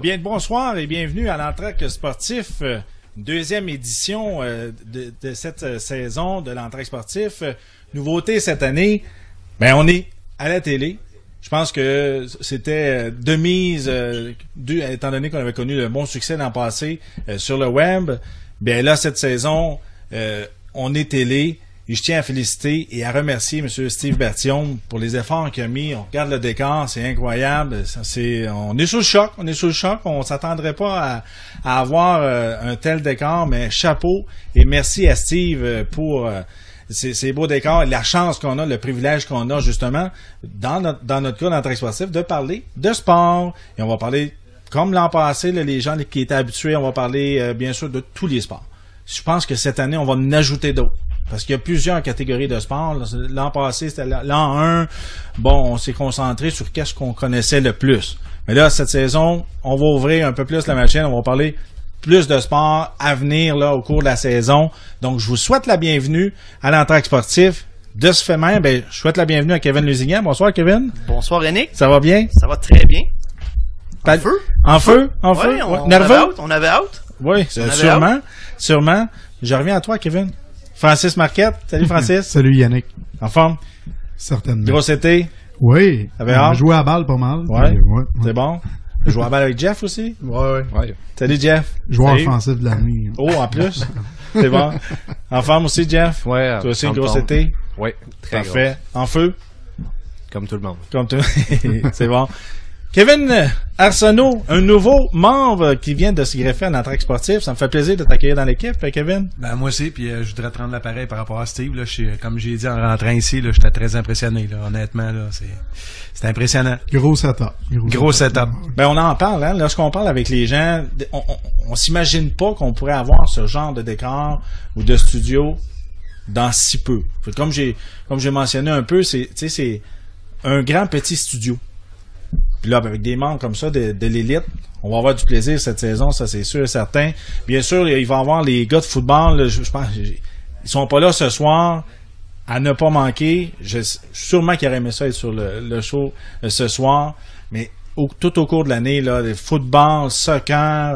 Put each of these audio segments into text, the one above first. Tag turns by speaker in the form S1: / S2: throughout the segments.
S1: Bien le bonsoir et bienvenue à l'Entraque sportif, deuxième édition de cette saison de l'Entraque sportif. Nouveauté cette année, ben on est à la télé. Je pense que c'était de mise, étant donné qu'on avait connu le bon succès l'an passé sur le web. Bien là, cette saison, on est télé. Et je tiens à féliciter et à remercier M. Steve Berthiaume pour les efforts qu'il a mis. On regarde le décor, c'est incroyable. On est sous le choc. On s'attendrait pas à avoir un tel décor, mais chapeau. Et merci à Steve pour ces beaux décors et la chance qu'on a, le privilège qu'on a justement, dans notre cas, dans l'Entraque sportif, de parler de sport. Et on va parler, comme l'an passé, là, les gens qui étaient habitués, on va parler bien sûr de tous les sports. Je pense que cette année, on va en ajouter d'autres. Parce qu'il y a plusieurs catégories de sport. L'an passé, c'était l'an 1. Bon, on s'est concentré sur qu'est-ce qu'on connaissait le plus. Mais là, cette saison, on va ouvrir un peu plus la machine. On va parler plus de sport à venir là au cours de la saison. Donc, je vous souhaite la bienvenue à l'Entraque sportif. De ce fait même, ben, je souhaite la bienvenue à Kevin Lusignan. Bonsoir, Kevin.
S2: Bonsoir, Yannick.
S1: Ça va bien?
S2: Ça va très bien. En feu?
S1: Ouais,
S2: nerveux? On avait hâte.
S1: Oui, sûrement. Je reviens à toi, Kevin. Francis Marquette. Salut, Francis.
S3: Salut, Yannick.
S1: En forme?
S3: Certainement.
S1: Gros été?
S3: Oui.
S1: T'avais hâte?
S3: Joué à la balle pas mal.
S1: Ouais.
S3: Ouais.
S1: C'est bon? Jouer à la balle avec Jeff aussi?
S3: Ouais.
S1: Salut, Jeff.
S3: Joueur offensif de la nuit.
S1: Oh, en plus? C'est bon. En forme aussi, Jeff?
S4: Ouais.
S1: Toi aussi, gros été?
S4: Oui, très
S1: parfait. En feu?
S4: Comme tout le monde.
S1: C'est bon. Kevin Arsenault, un nouveau membre qui vient de se greffer à l'Entraque sportif. Ça me fait plaisir de t'accueillir dans l'équipe, Kevin.
S5: Ben moi aussi, puis je voudrais te rendre l'appareil par rapport à Steve. Là, comme j'ai dit en rentrant ici, là, j'étais très impressionné. Là, honnêtement, là, c'est impressionnant.
S3: Gros setup.
S5: Gros setup.
S1: Ben on en parle, hein. Lorsqu'on parle avec les gens, on s'imagine pas qu'on pourrait avoir ce genre de décor ou de studio dans si peu. Comme j'ai mentionné un peu, c'est un grand petit studio. Puis là, avec des membres comme ça de l'élite, on va avoir du plaisir cette saison, ça c'est sûr et certain. Bien sûr, il va y avoir les gars de football, là, je pense, ils sont pas là ce soir, à ne pas manquer. Sûrement qu'ils auraient aimé ça être sur le show ce soir, mais tout au cours de l'année, là, football, soccer,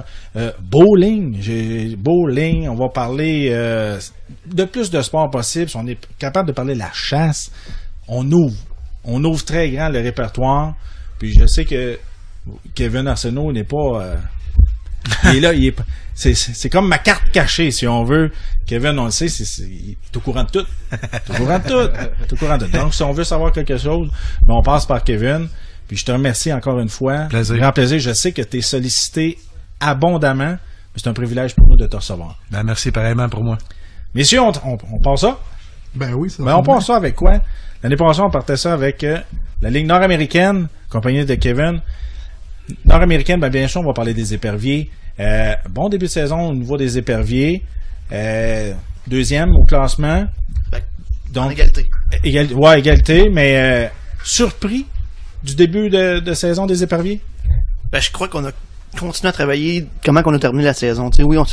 S1: bowling, on va parler de plus de sports possible. Si on est capable de parler de la chasse, on ouvre très grand le répertoire. Puis je sais que Kevin Arsenault n'est pas... il est là, c'est comme ma carte cachée, si on veut. Kevin, on le sait, il est au courant de tout. Donc, si on veut savoir quelque chose, ben, on passe par Kevin. Puis je te remercie encore une fois.
S5: Plaisir.
S1: Grand plaisir. Je sais que tu es sollicité abondamment, mais c'est un privilège pour nous de te recevoir.
S5: Ben merci pareillement pour moi.
S1: Messieurs, on passe ça?
S3: Ben oui, ça.
S1: Ben on passe ça avec quoi? L'année passée, on partait ça avec la Ligue nord-américaine, accompagnée de Kevin. Nord-américaine, ben bien sûr, on va parler des éperviers. Bon début de saison au niveau des éperviers. Deuxième au classement.
S2: Donc, en égalité.
S1: Égalité, mais surpris du début de saison des éperviers?
S2: Ben, je crois qu'on a continué à travailler comment qu'on a terminé la saison. Tu sais, oui,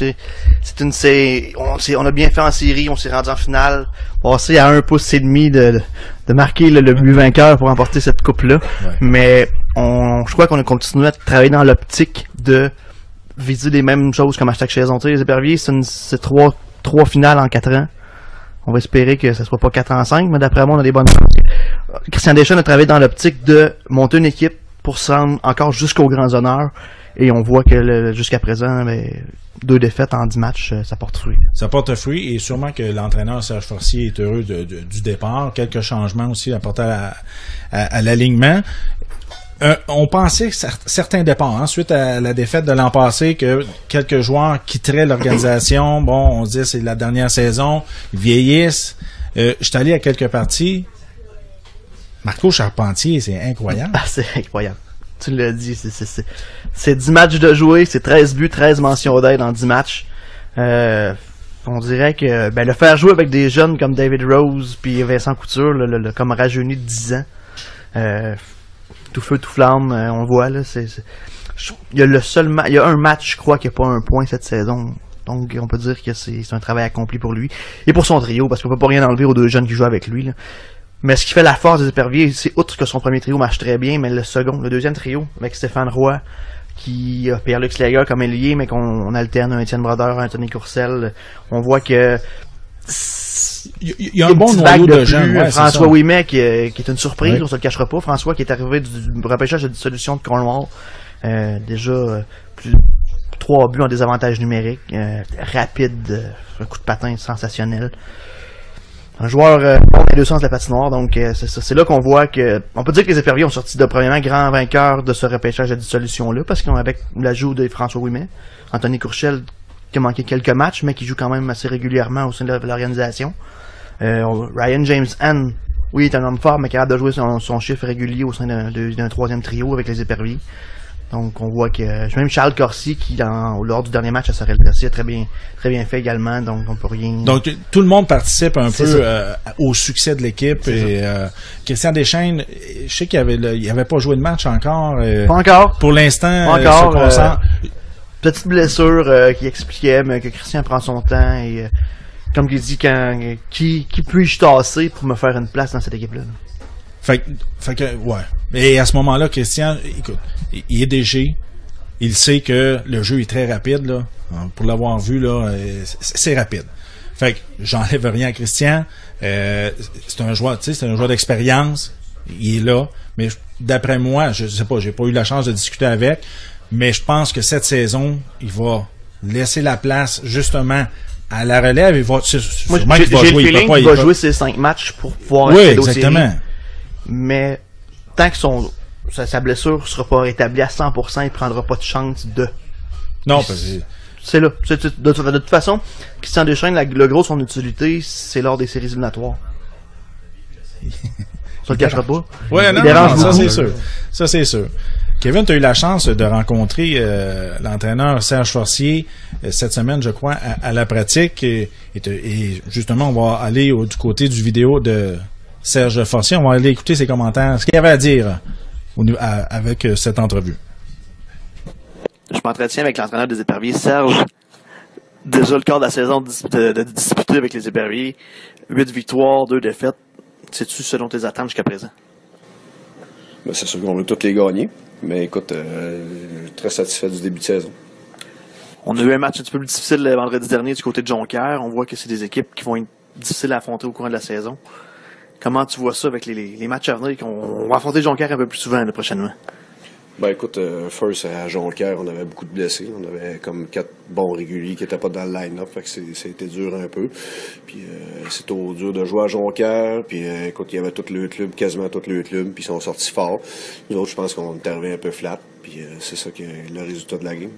S2: on a bien fait en série, on s'est rendu en finale, passé à 1,5 pouce de marquer le but vainqueur pour remporter cette coupe-là. Ouais. Mais je crois qu'on a continué à travailler dans l'optique de viser les mêmes choses comme à chaque saison. Tu sais, les éperviers, c'est trois finales en 4 ans. On va espérer que ça soit pas 4 en 5, mais d'après moi, on a des bonnes chances. Christian Deschamps a travaillé dans l'optique de monter une équipe pour se rendre encore jusqu'aux grands honneurs. Et on voit que jusqu'à présent, 2 défaites en 10 matchs, ça porte fruit.
S1: Ça porte fruit et sûrement que l'entraîneur Serge Forcier est heureux du départ. Quelques changements aussi apportés à l'alignement. On pensait que certains départs, suite à la défaite de l'an passé, que quelques joueurs quitteraient l'organisation. Bon, on se dit c'est la dernière saison, ils vieillissent. Je suis allé à quelques parties. Marco Charpentier, c'est incroyable.
S2: Ah, c'est incroyable. Tu l'as dit, c'est 10 matchs de jouer, c'est 13 buts, 13 mentions d'aide en 10 matchs. On dirait que le faire jouer avec des jeunes comme David Rose puis Vincent Couture, comme rajeuni de 10 ans, tout feu, tout flamme, on voit là. Il y a un match, je crois, qui n'a pas un point cette saison. Donc on peut dire que c'est un travail accompli pour lui. Et pour son trio, parce qu'on peut pas rien enlever aux 2 jeunes qui jouent avec lui, là. Mais ce qui fait la force des éperviers, c'est outre que son premier trio marche très bien, mais le deuxième trio, avec Stéphane Roy, qui a Pierre-Luc Slager comme ailier, mais qu'on alterne un Étienne Brodeur, un Anthony Courcelle. On voit que
S1: il y a un bon noyau de jeunes. Ouais,
S2: François Ouimet qui est une surprise,
S1: oui.
S2: on se le cachera pas. François qui est arrivé du repêchage de dissolution de Cornwall. Déjà 3 buts en désavantage numérique, rapide, un coup de patin sensationnel. Un joueur bon des deux sens de la patinoire, donc c'est là qu'on voit que on peut dire que les Éperviers ont sorti de premièrement grand vainqueur de ce repêchage de dissolution-là, parce qu'on avec l'ajout de François Ouimet, Anthony Courchel qui a manqué quelques matchs, mais qui joue quand même assez régulièrement au sein de l'organisation. Ryan James Ann, oui, est un homme fort, mais capable de jouer son chiffre régulier au sein d'un troisième trio avec les Éperviers. Donc on voit que même Charles Corsi qui lors du dernier match à Sorel-Tracy a très bien fait également, donc on peut rien.
S1: Donc tout le monde participe un peu au succès de l'équipe et Christian Deschaines, je sais qu'il avait pas joué de match encore.
S2: Pas encore.
S1: Pour l'instant,
S2: pas encore. Petite blessure qui expliquait mais que Christian prend son temps et comme il dit qui puis-je tasser pour me faire une place dans cette équipe-là.
S1: Fait que ouais. Et à ce moment-là, Christian, écoute, il est DG, il sait que le jeu est très rapide là. Pour l'avoir vu là, c'est rapide. Fait que j'enlève rien à Christian. C'est un joueur, tu sais, c'est un joueur d'expérience. Il est là, mais d'après moi, je sais pas, j'ai pas eu la chance de discuter avec, mais je pense que cette saison, il va laisser la place justement à la relève. Il va,
S2: moi, j'ai le feeling qu'il va jouer ses 5 matchs pour pouvoir
S1: oui, exactement. Mais
S2: tant que sa blessure sera pas rétablie à 100%, il prendra pas de chance de.
S1: Non, parce que
S2: c'est là. De toute façon, Christian Deschaines, le gros de son utilité, c'est lors des séries éliminatoires. Ça le cachera pas.
S1: Ouais, non, ça c'est sûr. Ça c'est sûr. Kevin, tu as eu la chance de rencontrer l'entraîneur Serge Forcier cette semaine, je crois, à la pratique. Et justement, on va aller du côté du vidéo de Serge Forcier. On va aller écouter ses commentaires, ce qu'il avait à dire avec cette entrevue.
S2: Je m'entretiens avec l'entraîneur des Éperviers, Serge. Déjà le quart de la saison de disputer avec les Éperviers. 8 victoires, 2 défaites. C'est-tu selon tes attentes jusqu'à présent?
S6: Ben, c'est sûr qu'on veut toutes les gagner. Mais écoute, très satisfait du début de saison.
S2: On a eu un match un petit peu plus difficile le vendredi dernier du côté de Jonquière. On voit que c'est des équipes qui vont être difficiles à affronter au courant de la saison. Comment tu vois ça avec les matchs à venir qu'on va affronter Jonquière un peu plus souvent prochainement?
S6: Ben écoute, first à Jonquière, on avait beaucoup de blessés. On avait comme 4 bons réguliers qui n'étaient pas dans le line-up. Fait que ça a été dur un peu. Puis c'est trop dur de jouer à Jonquière. Puis écoute, il y avait tout le club, quasiment tout le club. Puis ils sont sortis forts. Nous autres, je pense qu'on est arrivé un peu flat. Puis c'est ça qui est le résultat de la game.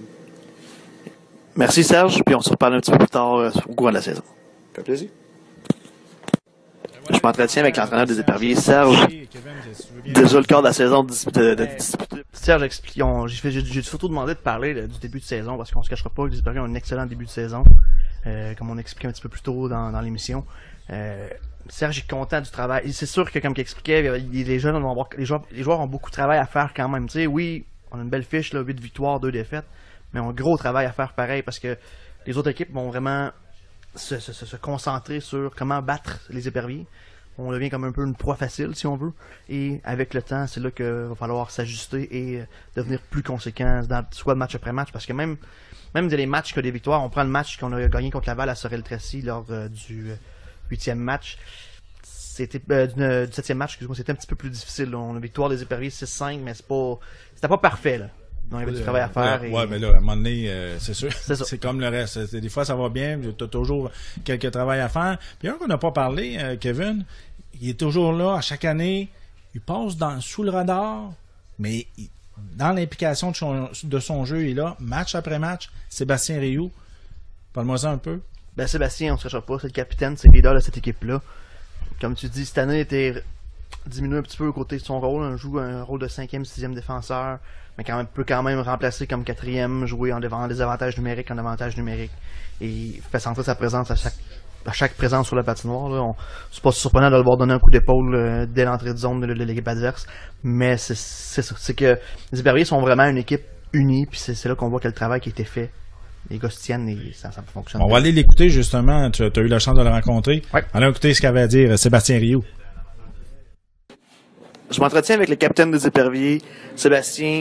S2: Merci Serge. Puis on se reparle un petit peu plus tard au cours de la saison.
S6: Ça fait plaisir.
S2: Je m'entretiens avec l'entraîneur des Éperviers, Serge. Déjà le quart de la saison de disputer. Serge, explique. J'ai surtout demandé de parler du début de saison parce qu'on se cachera pas que les Éperviers ont un excellent début de saison, comme on expliquait un petit peu plus tôt dans l'émission. Serge est content du travail. C'est sûr que comme il expliquait, les joueurs ont beaucoup de travail à faire quand même. Tu sais, oui, on a une belle fiche, là, 8 victoires, 2 défaites, mais on a un gros travail à faire pareil parce que les autres équipes vont vraiment se concentrer sur comment battre les Éperviers. On devient comme un peu une proie facile, si on veut. Et avec le temps, c'est là qu'il va falloir s'ajuster et devenir plus conséquent, soit match après match. Parce que même des matchs qui ont des victoires, on prend le match qu'on a gagné contre Laval à Sorel-Tracy lors du 8e match. C'était du 7e match, excuse-moi, c'était un petit peu plus difficile. Là. On a une victoire des Éperviers 6-5, mais c'était pas parfait, là. Donc, il y avait du travail à faire.
S1: Ouais, mais là, à un moment donné, c'est sûr. C'est comme le reste. Des fois, ça va bien, tu as toujours quelques travail à faire. Puis un qu'on n'a pas parlé, Kevin, il est toujours là, à chaque année, il passe sous le radar, mais dans l'implication de son jeu, il est là, match après match. Sébastien Rioux, parle-moi-en un peu.
S2: Ben, Sébastien, on ne se cachera pas, c'est le capitaine, c'est le leader de cette équipe-là. Comme tu dis, cette année, il était diminué un petit peu aux côtés de son rôle. On joue un rôle de 5e, 6e défenseur, mais peut quand même remplacer comme 4e, jouer en désavantage numérique, en avantage numérique. Et il fait sentir sa présence à chaque présence sur la patinoire. Là. C'est pas surprenant de le voir donner un coup d'épaule dès l'entrée de zone de l'équipe adverse. Mais c'est ça. C'est que les Éperviers sont vraiment une équipe unie, puis c'est là qu'on voit que le travail qui a été fait. Les gars se tiennent et ça fonctionne.
S1: On va aller l'écouter justement. Tu as eu la chance de le rencontrer.
S2: Ouais.
S1: Allons écouter ce qu'avait à dire Sébastien Rioux.
S2: Je m'entretiens avec le capitaine des Éperviers. Sébastien,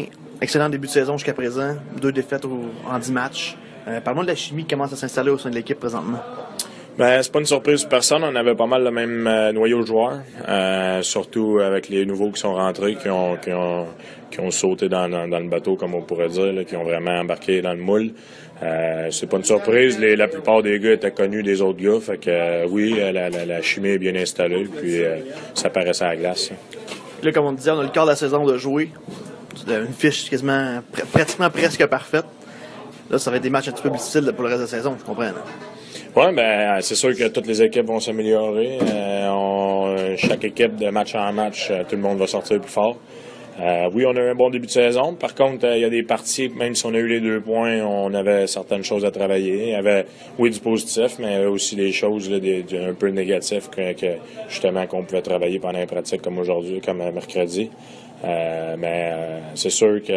S2: Excellent début de saison jusqu'à présent. 2 défaites en 10 matchs. Parle-moi de la chimie qui commence à s'installer au sein de l'équipe présentement.
S7: Ben, c'est pas une surprise pour personne. On avait pas mal le même noyau de joueurs. Surtout avec les nouveaux qui sont rentrés, qui ont sauté dans le bateau, comme on pourrait dire, là, qui ont vraiment embarqué dans le moule. C'est pas une surprise. La plupart des gars étaient connus des autres gars. Fait que oui, la chimie est bien installée. Puis ça paraissait à la glace.
S2: Là, comme on disait, on a le quart de la saison de jouer. Une fiche quasiment pratiquement presque parfaite. Là, ça va être des matchs un petit peu difficiles pour le reste de la saison, je comprends.
S7: Oui, ben c'est sûr que toutes les équipes vont s'améliorer. Chaque équipe, de match en match, tout le monde va sortir plus fort. Oui, on a eu un bon début de saison. Par contre, il y a des parties, même si on a eu les 2 points, on avait certaines choses à travailler. Il y avait, oui, du positif, mais il y avait aussi des choses là, un peu négatives que justement qu'on pouvait travailler pendant les pratiques comme aujourd'hui, comme mercredi. Mais c'est sûr que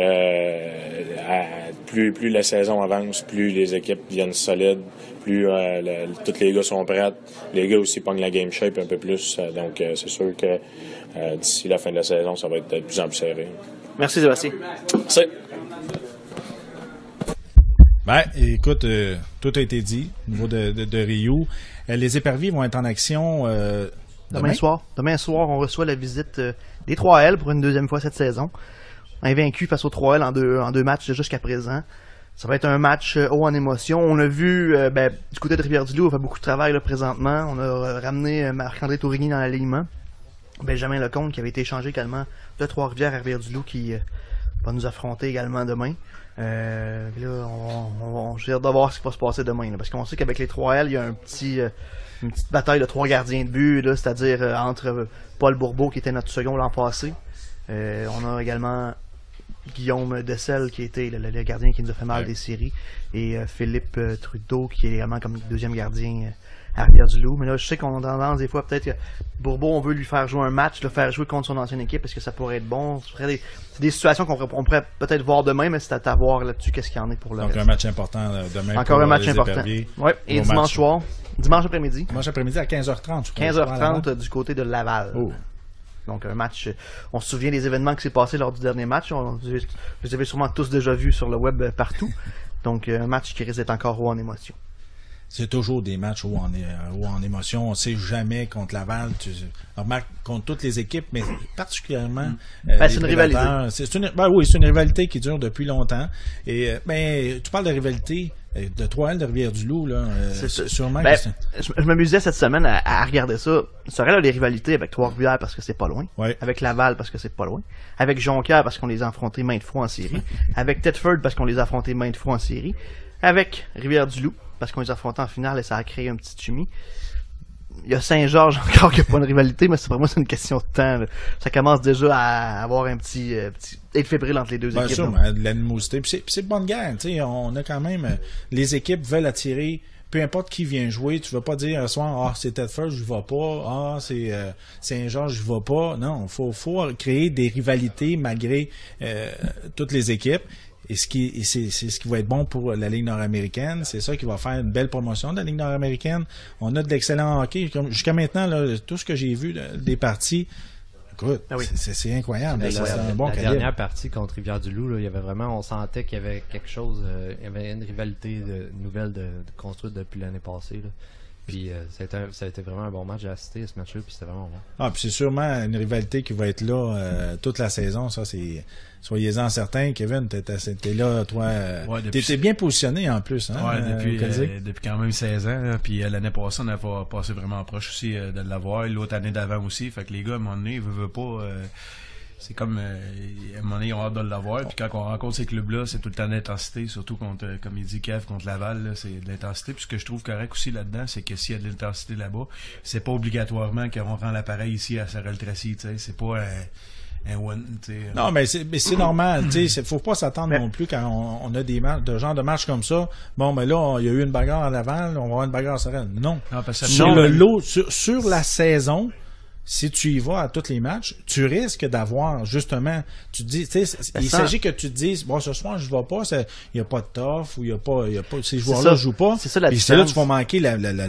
S7: plus la saison avance, plus les équipes deviennent solides, plus tous les gars sont prêts. Les gars aussi pognent la game shape un peu plus. Donc c'est sûr que d'ici la fin de la saison, ça va être de plus en plus serré.
S2: Merci Sébastien.
S7: Merci.
S1: Ben, écoute, tout a été dit au niveau de Rio. Les éperviers vont être en action
S2: Demain soir, on reçoit la visite des 3L pour une deuxième fois cette saison. Invaincu face aux 3L en deux matchs jusqu'à présent. Ça va être un match haut en émotion. On a vu, du côté de Rivière-du-Loup, on fait beaucoup de travail là, présentement. On a ramené Marc-André Tourigny dans l'alignement. Benjamin Lecomte qui avait été échangé également de Trois-Rivières à Rivière-du-Loup qui va nous affronter également demain. Là, j'ai hâte de voir ce qui va se passer demain. Là, parce qu'on sait qu'avec les 3L, il y a une petite bataille de 3 gardiens de but, là, c'est-à-dire entre Paul Bourbeau qui était notre second l'an passé. On a également Guillaume Dessel qui était le gardien qui nous a fait mal des séries, et Philippe Trudeau qui est également comme deuxième gardien à Rivière-du-Loup. Mais là, je sais qu'on a tendance des fois peut-être que Bourbeau, on veut lui faire jouer un match, le faire jouer contre son ancienne équipe, est-ce que ça pourrait être bon? C'est des situations qu'on pourrait peut-être voir demain, mais c'est à voir là-dessus qu'est-ce qu'il y en est pour le
S1: Donc
S2: reste.
S1: un match important demain.
S2: Encore un match important. Oui, et dimanche soir. Dimanche après-midi.
S1: Dimanche après-midi à 15h30, je crois.
S2: 15h30 du côté de Laval.
S1: Oh.
S2: Donc un match, on se souvient des événements qui s'est passé lors du dernier match. Vous les avez sûrement tous déjà vus sur le web partout. Donc un match qui risque d'être encore haut en émotion.
S1: C'est toujours des matchs haut en émotion. On ne sait jamais contre Laval. Remarque contre toutes les équipes, mais particulièrement
S2: c'est une rivalité.
S1: C'est une rivalité qui dure depuis longtemps. Et tu parles de rivalité de 3L de Rivière-du-Loup, là. Sûrement que
S2: je m'amusais cette semaine à regarder ça. Ça aurait là les rivalités avec Trois-Rivières parce que c'est pas loin.
S1: Ouais.
S2: Avec Laval parce que c'est pas loin. Avec Jonquière parce qu'on les a affrontés maintes fois en série. Avec Thetford parce qu'on les a affrontés maintes fois en série. Avec Rivière-du-Loup parce qu'on les a affrontés en finale et ça a créé une petite chimie. Il y a Saint-Georges encore qui n'a pas une rivalité, mais pour moi c'est une question de temps. Là. Ça commence déjà à avoir un petit être fébrile entre les deux équipes.
S1: Sûr, de l'animosité. Puis c'est de bonne guerre. On a quand même les équipes veulent attirer. Peu importe qui vient jouer, tu vas pas dire un soir, c'est Thetford, je vais pas, c'est Saint-Georges, je vais pas. Non, faut créer des rivalités malgré toutes les équipes. Et c'est ce qui va être bon pour la Ligue nord-américaine. C'est ça qui va faire une belle promotion de la Ligue nord-américaine. On a de l'excellent hockey. Jusqu'à maintenant, là, tout ce que j'ai vu des parties, écoute, c'est incroyable. C'est un bon
S4: la
S1: calibre.
S4: Dernière partie contre Rivière-du-Loup, là, il y avait vraiment, on sentait qu'il y avait quelque chose, il y avait une rivalité nouvelle de construite depuis l'année passée. Là. Puis ça a été vraiment un bon match. J'ai assisté à ce match-là, puis c'était vraiment bon.
S1: Ah, puis c'est sûrement une rivalité qui va être là toute la saison. Ça, c'est soyez-en certains. Kevin, t'étais là, toi. T'étais bien positionné en plus. Hein,
S5: depuis quand même 16 ans. Là, puis l'année passée, on a passé vraiment proche aussi de l'avoir. L'autre année d'avant aussi. Fait que les gars, à un moment donné, ils veulent pas. C'est comme, à un moment donné, ils ont hâte de l'avoir. Puis quand on rencontre ces clubs-là, c'est tout le temps d'intensité, surtout contre, comme il dit Kev, contre Laval, là, c'est de l'intensité. Puis ce que je trouve correct aussi là-dedans, c'est que s'il y a de l'intensité là-bas, c'est pas obligatoirement qu'on rend l'appareil ici à Sorel-Tracy, tu sais. C'est pas un one, tu sais.
S1: Non, mais c'est normal, tu sais. Faut pas s'attendre non plus quand on a des matchs, de genre de matchs comme ça. Bon, mais là, il y a eu une bagarre à Laval, on va avoir une bagarre à Sorel. Non.
S5: Parce que
S1: sur le lot, sur la saison, si tu y vas à tous les matchs, tu risques d'avoir, justement, tu te dis, tu sais, il s'agit que tu te dises, bon, ce soir, je vais pas, il n'y a pas de tough, ou il y a pas, ces joueurs-là jouent pas.
S2: C'est ça la
S1: différence. Puis c'est là que tu vas manquer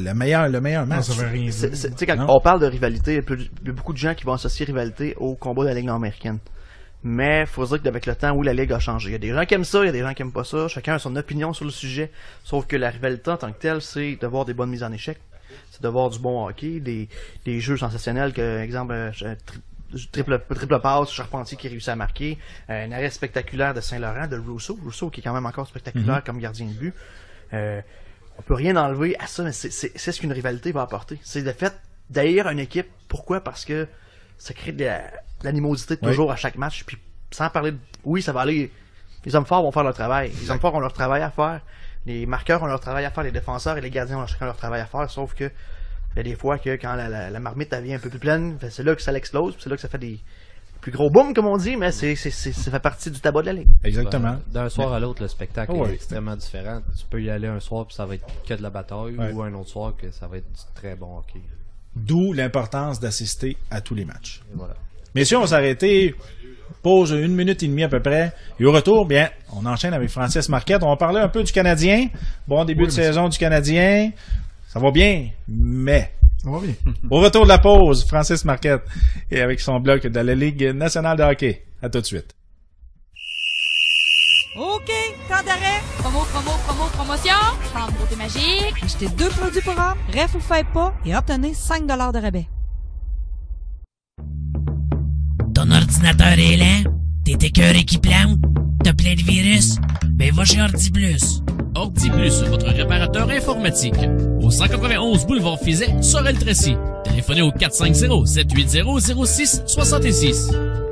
S1: le meilleur match.
S3: Non, ça veut rien dire.
S2: Tu sais, quand on parle de rivalité, il y a beaucoup de gens qui vont associer rivalité au combat de la Ligue nord-américaine. Mais faut se dire qu'avec le temps, oui, la Ligue a changé. Il y a des gens qui aiment ça, il y a des gens qui aiment pas ça. Chacun a son opinion sur le sujet. Sauf que la rivalité en tant que telle, c'est de voir des bonnes mises en échec. C'est de voir du bon hockey, des jeux sensationnels, que, exemple, triple passe, Charpentier qui réussit à marquer, un arrêt spectaculaire de Saint-Laurent, de Rousseau qui est quand même encore spectaculaire comme gardien de but. On peut rien enlever à ça, mais c'est ce qu'une rivalité va apporter. C'est le fait d'haïr une équipe. Pourquoi? Parce que ça crée de l'animosité toujours à chaque match. Puis sans parler de... Oui, ça va aller... Les hommes forts vont faire leur travail. Les hommes forts ont leur travail à faire. Les marqueurs ont leur travail à faire. Les défenseurs et les gardiens ont chacun leur travail à faire. Sauf que il y a des fois que quand la marmite elle vient un peu plus pleine, c'est là que ça l'explose. C'est là que ça fait des plus gros boom, comme on dit. Mais ça fait partie du tabac de la Ligue.
S1: Exactement.
S4: D'un soir à l'autre, le spectacle est extrêmement différent. Tu peux y aller un soir puis ça va être que de la bataille, ou un autre soir que ça va être du très bon hockey.
S1: D'où l'importance d'assister à tous les matchs.
S4: Et voilà.
S1: Messieurs, on va s'arrêter. Pause 1 minute et demie à peu près. Et au retour, bien, on enchaîne avec Francis Marquette. On va parler un peu du Canadien. Bon début de saison du Canadien. Ça va bien, mais...
S3: Ça va bien.
S1: Au retour de la pause, Francis Marquette et avec son bloc de la Ligue nationale de hockey. À tout de suite.
S8: OK, temps d'arrêt. Promotion. Temps de beauté magique. Achetez 2 produits pour homme, ref ou faites pas, et obtenez 5$ de rabais.
S9: Ton ordinateur est lent? T'es écœuré qui plante? T'as plein de virus? Ben va chez OrdiPlus.
S10: OrdiPlus, votre réparateur informatique. Au 191 boulevard Fizet, Sorel-Tracy. Téléphonez au 450-780-0666.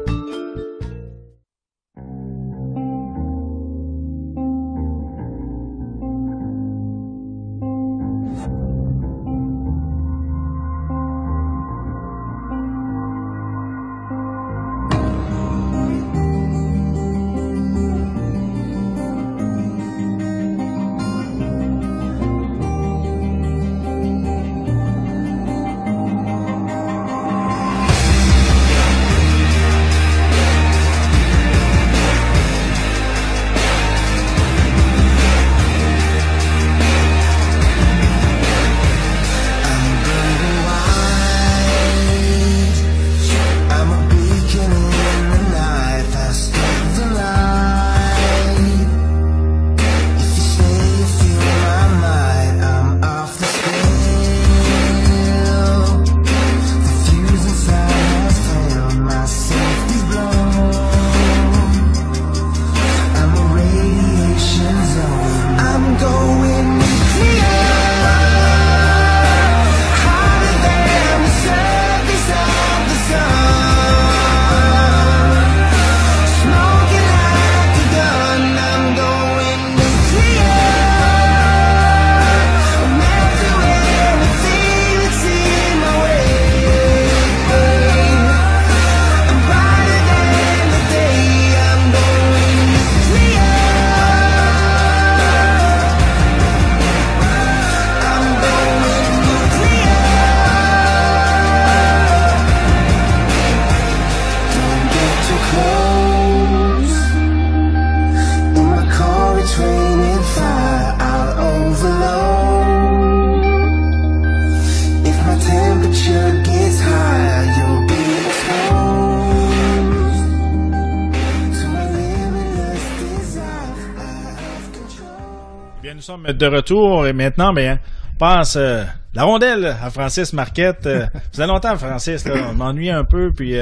S1: Nous sommes de retour et maintenant, bien, on passe la rondelle à Francis Marquette. Ça faisait longtemps, Francis, là, on m'ennuyait un peu, puis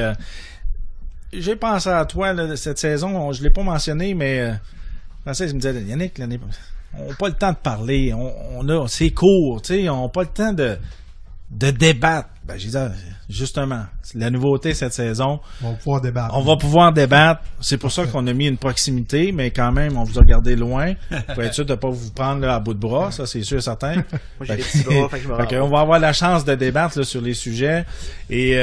S1: j'ai pensé à toi là, cette saison, je l'ai pas mentionné, mais Francis me disait, Yannick, on n'a pas le temps de parler, c'est court, tu sais, on n'a pas le temps de débattre. Ben, j'ai dit, justement, c'est la nouveauté cette saison.
S3: On va pouvoir débattre.
S1: On va pouvoir débattre. C'est pour ça qu'on a mis une proximité, mais quand même, on vous a gardé loin pour être sûr de ne pas vous prendre là, à bout de bras, ça c'est sûr et certain.
S2: Moi, j'ai des petits bras, fait que je me
S1: on va avoir la chance de débattre là, sur les sujets et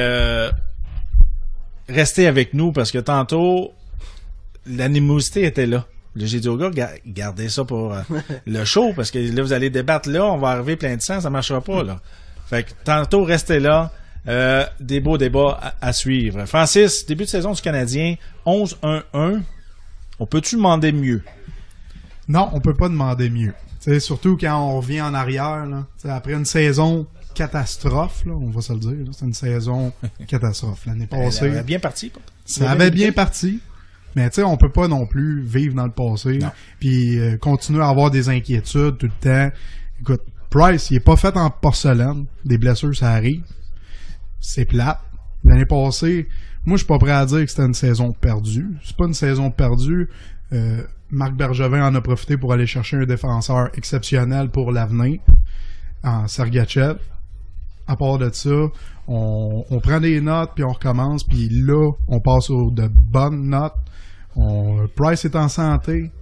S1: restez avec nous parce que tantôt, l'animosité était là. Là, j'ai dit au gars, gardez ça pour le show parce que là, vous allez débattre là, on va arriver plein de sang, ça marchera pas là. Fait que tantôt, restez là. Des beaux débats à suivre. Francis, début de saison du Canadien, 11-1-1. On peut-tu demander mieux?
S3: Non, on peut pas demander mieux. T'sais, surtout quand on revient en arrière. Là. Après une saison catastrophe, là, on va se le dire. C'est une saison catastrophe. L'année passée.
S1: Elle avait bien parti.
S3: Ça avait bien parti. Mais tu sais, on peut pas non plus vivre dans le passé puis continuer à avoir des inquiétudes tout le temps. Écoute, Price, il est pas fait en porcelaine. Des blessures, ça arrive. C'est plate. L'année passée, moi, je suis pas prêt à dire que c'était une saison perdue. C'est pas une saison perdue. Marc Bergevin en a profité pour aller chercher un défenseur exceptionnel pour l'avenir, en Sergachev. À part de ça, on prend des notes, puis on recommence, puis là, on passe de bonnes notes. Price est en santé.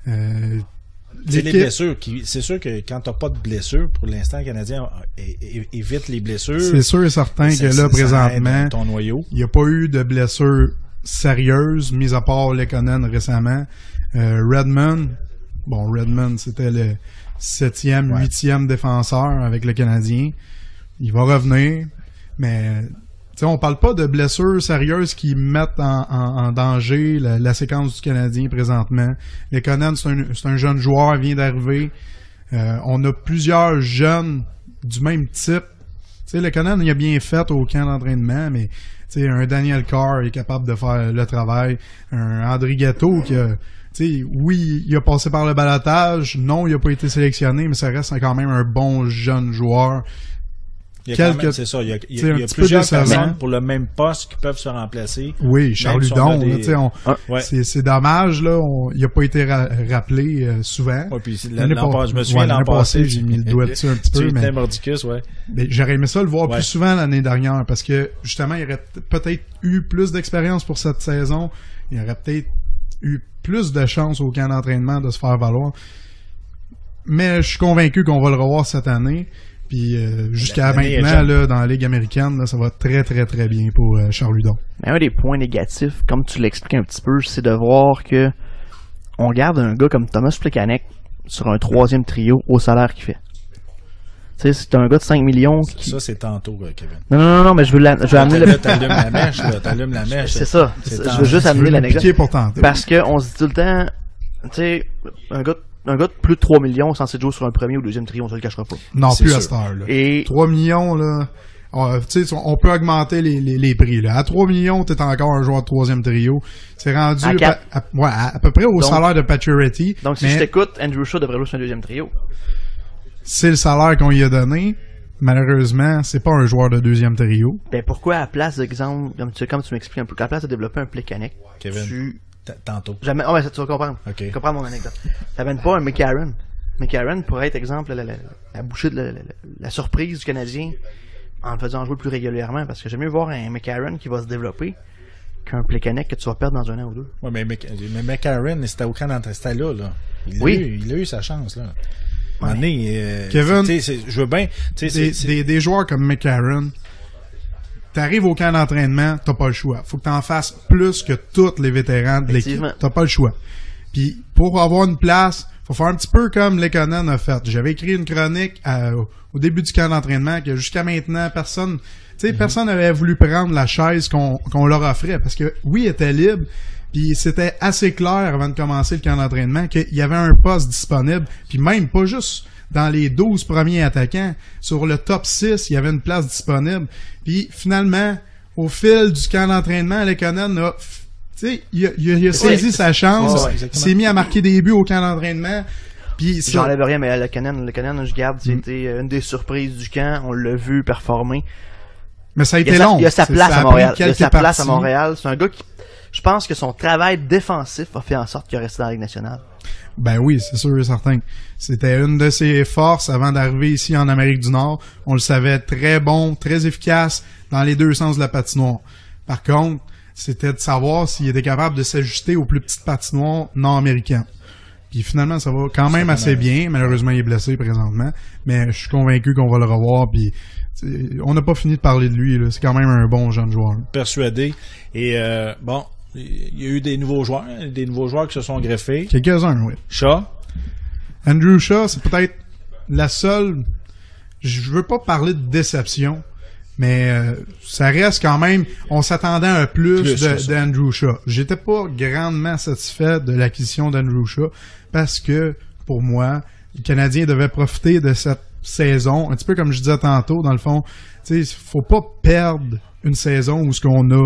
S1: C'est les blessures. C'est sûr que quand t'as pas de blessures, pour l'instant, le Canadien évite les blessures.
S3: C'est sûr et certain que là, présentement,
S1: ton noyau.
S3: Il n'y a pas eu de blessures sérieuses, mis à part Lekonen récemment. Redmond, c'était le 7e, 8e défenseur avec le Canadien. Il va revenir, mais on parle pas de blessures sérieuses qui mettent en danger la séquence du Canadien présentement. Lekonen, c'est un jeune joueur, vient d'arriver. On a plusieurs jeunes du même type. Lekonen, il a bien fait au camp d'entraînement, mais un Daniel Carr est capable de faire le travail. Un André Gatto qui a... oui, il a passé par le balotage. Non, il n'a pas été sélectionné, mais ça reste quand même un bon jeune joueur.
S1: C'est ça, il y a plusieurs personnes pour le même poste qui peuvent se remplacer.
S3: Oui, Charles Hudon, c'est dommage, là, il n'a pas été rappelé souvent.
S1: Ouais, puis je me souviens l'an passé,
S3: j'ai mis le doigt dessus un petit peu.
S1: Mais Mordicus, ouais.
S3: Mais j'aurais aimé ça le voir plus souvent l'année dernière, parce que justement, il aurait peut-être eu plus d'expérience pour cette saison. Il aurait peut-être eu plus de chance au camp d'entraînement de se faire valoir. Mais je suis convaincu qu'on va le revoir cette année. Puis jusqu'à maintenant, là, dans la Ligue américaine, là, ça va très, très, très bien pour Charles Hudon.
S2: Mais un des points négatifs, comme tu l'expliques un petit peu, c'est de voir que on garde un gars comme Thomas Plekanec sur un 3e trio au salaire qu'il fait. Tu sais, c'est un gars de 5 millions.
S1: Ça, c'est tantôt, Kevin.
S2: Non, mais je veux amener
S1: le... T'allumes la mèche, là. T'allumes la mèche.
S2: C'est ça. Je veux juste amener l'anecdote. Parce qu'on se dit tout le temps, tu sais, un gars de plus de 3 millions est censé jouer sur un premier ou deuxième trio, on se le cachera pas.
S3: Non, plus à cette heure-là.
S2: Et
S3: 3 millions, là, tu sais, on peut augmenter les prix, là. À 3 millions, t'es encore un joueur de 3e trio. C'est rendu à peu près au salaire de Pacioretty.
S2: Donc, si je t'écoute, Andrew Shaw devrait jouer sur un 2e trio.
S3: C'est le salaire qu'on lui a donné. Malheureusement, c'est pas un joueur de 2e trio.
S2: Ben, pourquoi, à place d'exemple, comme tu m'expliques un peu, à place de développer un Plekanec,
S1: Kevin, tantôt.
S2: Jamais, ça, tu vas comprendre.
S1: Okay.
S2: Tu vas comprendre mon anecdote. T'amènes pas un McCarron. McCarron pourrait être, exemple, la bouchée de la surprise du Canadien en le faisant jouer plus régulièrement, parce que j'aime mieux voir un McCarron qui va se développer qu'un Plekanec que tu vas perdre dans un an ou deux.
S1: Ouais, mais McCarron, c'était au camp d'entraînement, c'était là. Il a eu sa chance, là.
S3: Kevin,
S1: je veux bien,
S3: des joueurs comme McCarron, t'arrives au camp d'entraînement, t'as pas le choix. Faut que t'en fasses plus que tous les vétérans de l'équipe. T'as pas le choix. Puis, pour avoir une place, faut faire un petit peu comme Lekonen a fait. J'avais écrit une chronique au début du camp d'entraînement que jusqu'à maintenant, personne n'avait voulu prendre la chaise qu'on leur offrait. Parce que, oui, il était libre, puis c'était assez clair avant de commencer le camp d'entraînement qu'il y avait un poste disponible. Puis même, pas juste dans les 12 premiers attaquants, sur le top 6, il y avait une place disponible. Puis finalement, au fil du camp d'entraînement, Lekonen a... Tu sais, il a saisi sa chance, s'est mis à marquer des buts au camp d'entraînement. Puis
S2: j'enlève rien, mais Lekonen, je garde, c'était une des surprises du camp. On l'a vu performer.
S3: Mais ça a été long.
S2: Il a sa place à Montréal. À Montréal. C'est un gars qui, je pense que son travail défensif a fait en sorte qu'il a resté dans la Ligue nationale.
S3: Ben oui, c'est sûr et certain. C'était une de ses forces avant d'arriver ici en Amérique du Nord. On le savait, très bon, très efficace dans les deux sens de la patinoire. Par contre, c'était de savoir s'il était capable de s'ajuster aux plus petites patinoires nord-américaines. Puis finalement, ça va quand même assez bien. Malheureusement, il est blessé présentement. Mais je suis convaincu qu'on va le revoir. Puis on n'a pas fini de parler de lui, là. C'est quand même un bon jeune joueur.
S1: Persuadé. Et bon, il y a eu des nouveaux joueurs qui se sont greffés.
S3: Quelques-uns, oui.
S1: Shaw.
S3: Andrew Shaw, c'est peut-être la seule... Je veux pas parler de déception, mais ça reste quand même... On s'attendait à un plus d'Andrew Shaw. J'étais pas grandement satisfait de l'acquisition d'Andrew Shaw parce que, pour moi, le Canadien devait profiter de cette saison, un petit peu comme je disais tantôt, dans le fond, tu sais, faut pas perdre une saison où ce qu'on a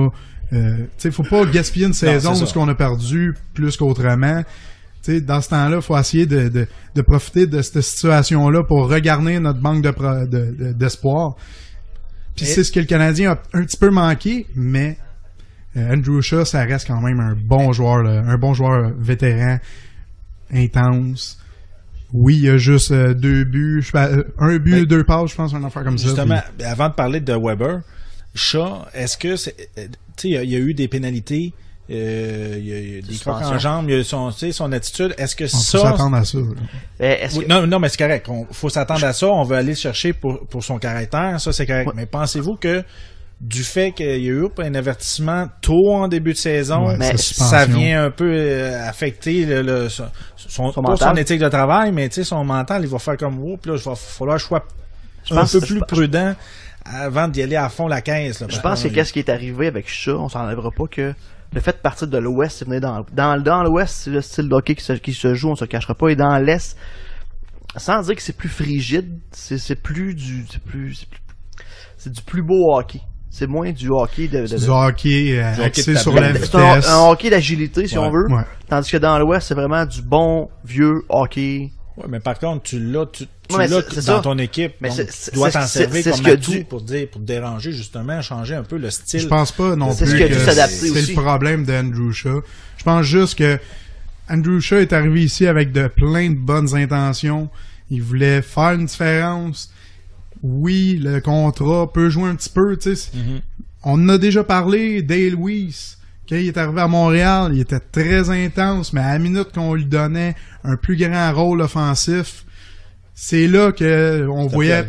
S3: Faut pas gaspiller une saison où on a perdu plus qu'autrement. Dans ce temps-là, il faut essayer de profiter de cette situation-là pour regarder notre banque d'espoir. Puis c'est ce que le Canadien a un petit peu manqué, mais Andrew Shaw, ça reste quand même un bon joueur vétéran, intense. Oui, il y a juste 2 buts, un but, 2 passes, je pense, une affaire comme
S1: justement,
S3: ça.
S1: Justement, avant de parler de Weber, Shaw, est-ce que il y a eu des pénalités, il y a des crocs en jambes, il y a son attitude, est-ce que
S3: on peut s'attendre à ça.
S1: Non, mais c'est correct, faut s'attendre à ça, on va aller le chercher pour son caractère, ça c'est correct, mais pensez-vous que du fait qu'il y a eu un avertissement tôt en début de saison, ça vient un peu affecter son éthique de travail, mais son mental, il va faire comme puis là, il va falloir que je sois un peu plus prudent avant d'y aller à fond la caisse. Là,
S2: je pense que qu'est-ce qui est arrivé avec ça, on s'en enlèvera pas, que le fait de partir de l'Ouest, c'est venir dans l'Ouest, c'est le style de hockey qui se joue, on se cachera pas, et dans l'Est, sans dire que c'est plus frigide, c'est du plus beau hockey. C'est moins du hockey du
S3: hockey axé sur la vitesse.
S2: C'est un hockey d'agilité, si on veut. Ouais. Tandis que dans l'Ouest, c'est vraiment du bon, vieux hockey.
S1: Ouais, mais par contre, tu l'as dans ton équipe. Mais tu dois t'en servir comme atout pour te déranger, justement, changer un peu le style.
S3: Je pense pas non plus que c'est le problème d'Andrew Shaw. Je pense juste que Andrew Shaw est arrivé ici avec plein de bonnes intentions. Il voulait faire une différence. Oui, le contrat peut jouer un petit peu, tu sais. On en a déjà parlé, Dale Weiss, quand il est arrivé à Montréal, il était très intense, mais à la minute qu'on lui donnait un plus grand rôle offensif, c'est là que on voyait,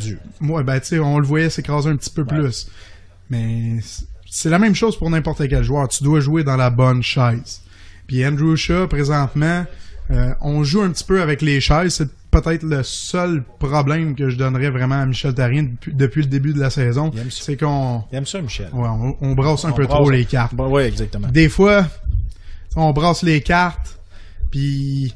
S3: on le voyait s'écraser un petit peu plus. Mais c'est la même chose pour n'importe quel joueur. Tu dois jouer dans la bonne chaise. Puis Andrew Shaw, présentement, on joue un petit peu avec les chaises. C'est peut-être le seul problème que je donnerais vraiment à Michel Therrien depuis le début de la saison. C'est qu'on...
S1: Il aime ça, Michel.
S3: Ouais, on brasse un peu trop les cartes.
S1: Oui, exactement.
S3: Des fois, on brasse les cartes, puis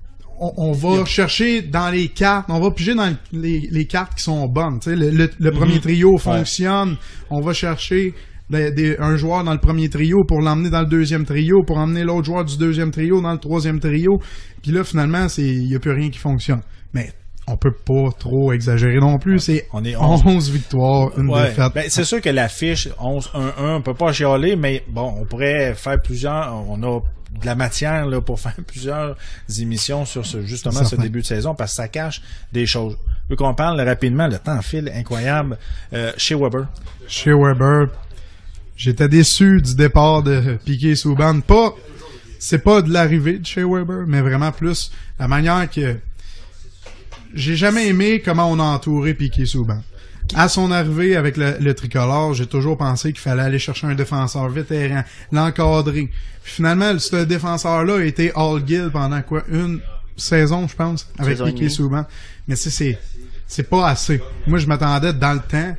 S3: on va chercher dans les cartes, on va piger dans les cartes qui sont bonnes. Tu sais, le premier trio fonctionne, on va chercher un joueur dans le premier trio pour l'emmener dans le deuxième trio, pour emmener l'autre joueur du deuxième trio dans le troisième trio. Puis là, finalement, il n'y a plus rien qui fonctionne. Mais on peut pas trop exagérer non plus. C'est 11 victoires, une défaite.
S1: Ben, c'est sûr que l'affiche 11-1-1, on peut pas chialer, mais bon, on pourrait faire on a de la matière là pour faire plusieurs émissions sur ce début de saison, parce que ça cache des choses. Vu qu'on parle rapidement, le temps file incroyable. Shea Weber.
S3: Shea Weber, j'étais déçu du départ de Piquet-Souban. C'est pas de l'arrivée de Shea Weber, mais vraiment plus la manière que j'ai jamais aimé comment on a entouré Piquet-Souban. À son arrivée avec le tricolore, j'ai toujours pensé qu'il fallait aller chercher un défenseur vétéran, l'encadrer. Puis finalement, ce défenseur-là a été all-gill pendant une saison, je pense, avec Piquet-Souban. Mais c'est pas assez. Moi, je m'attendais dans le temps.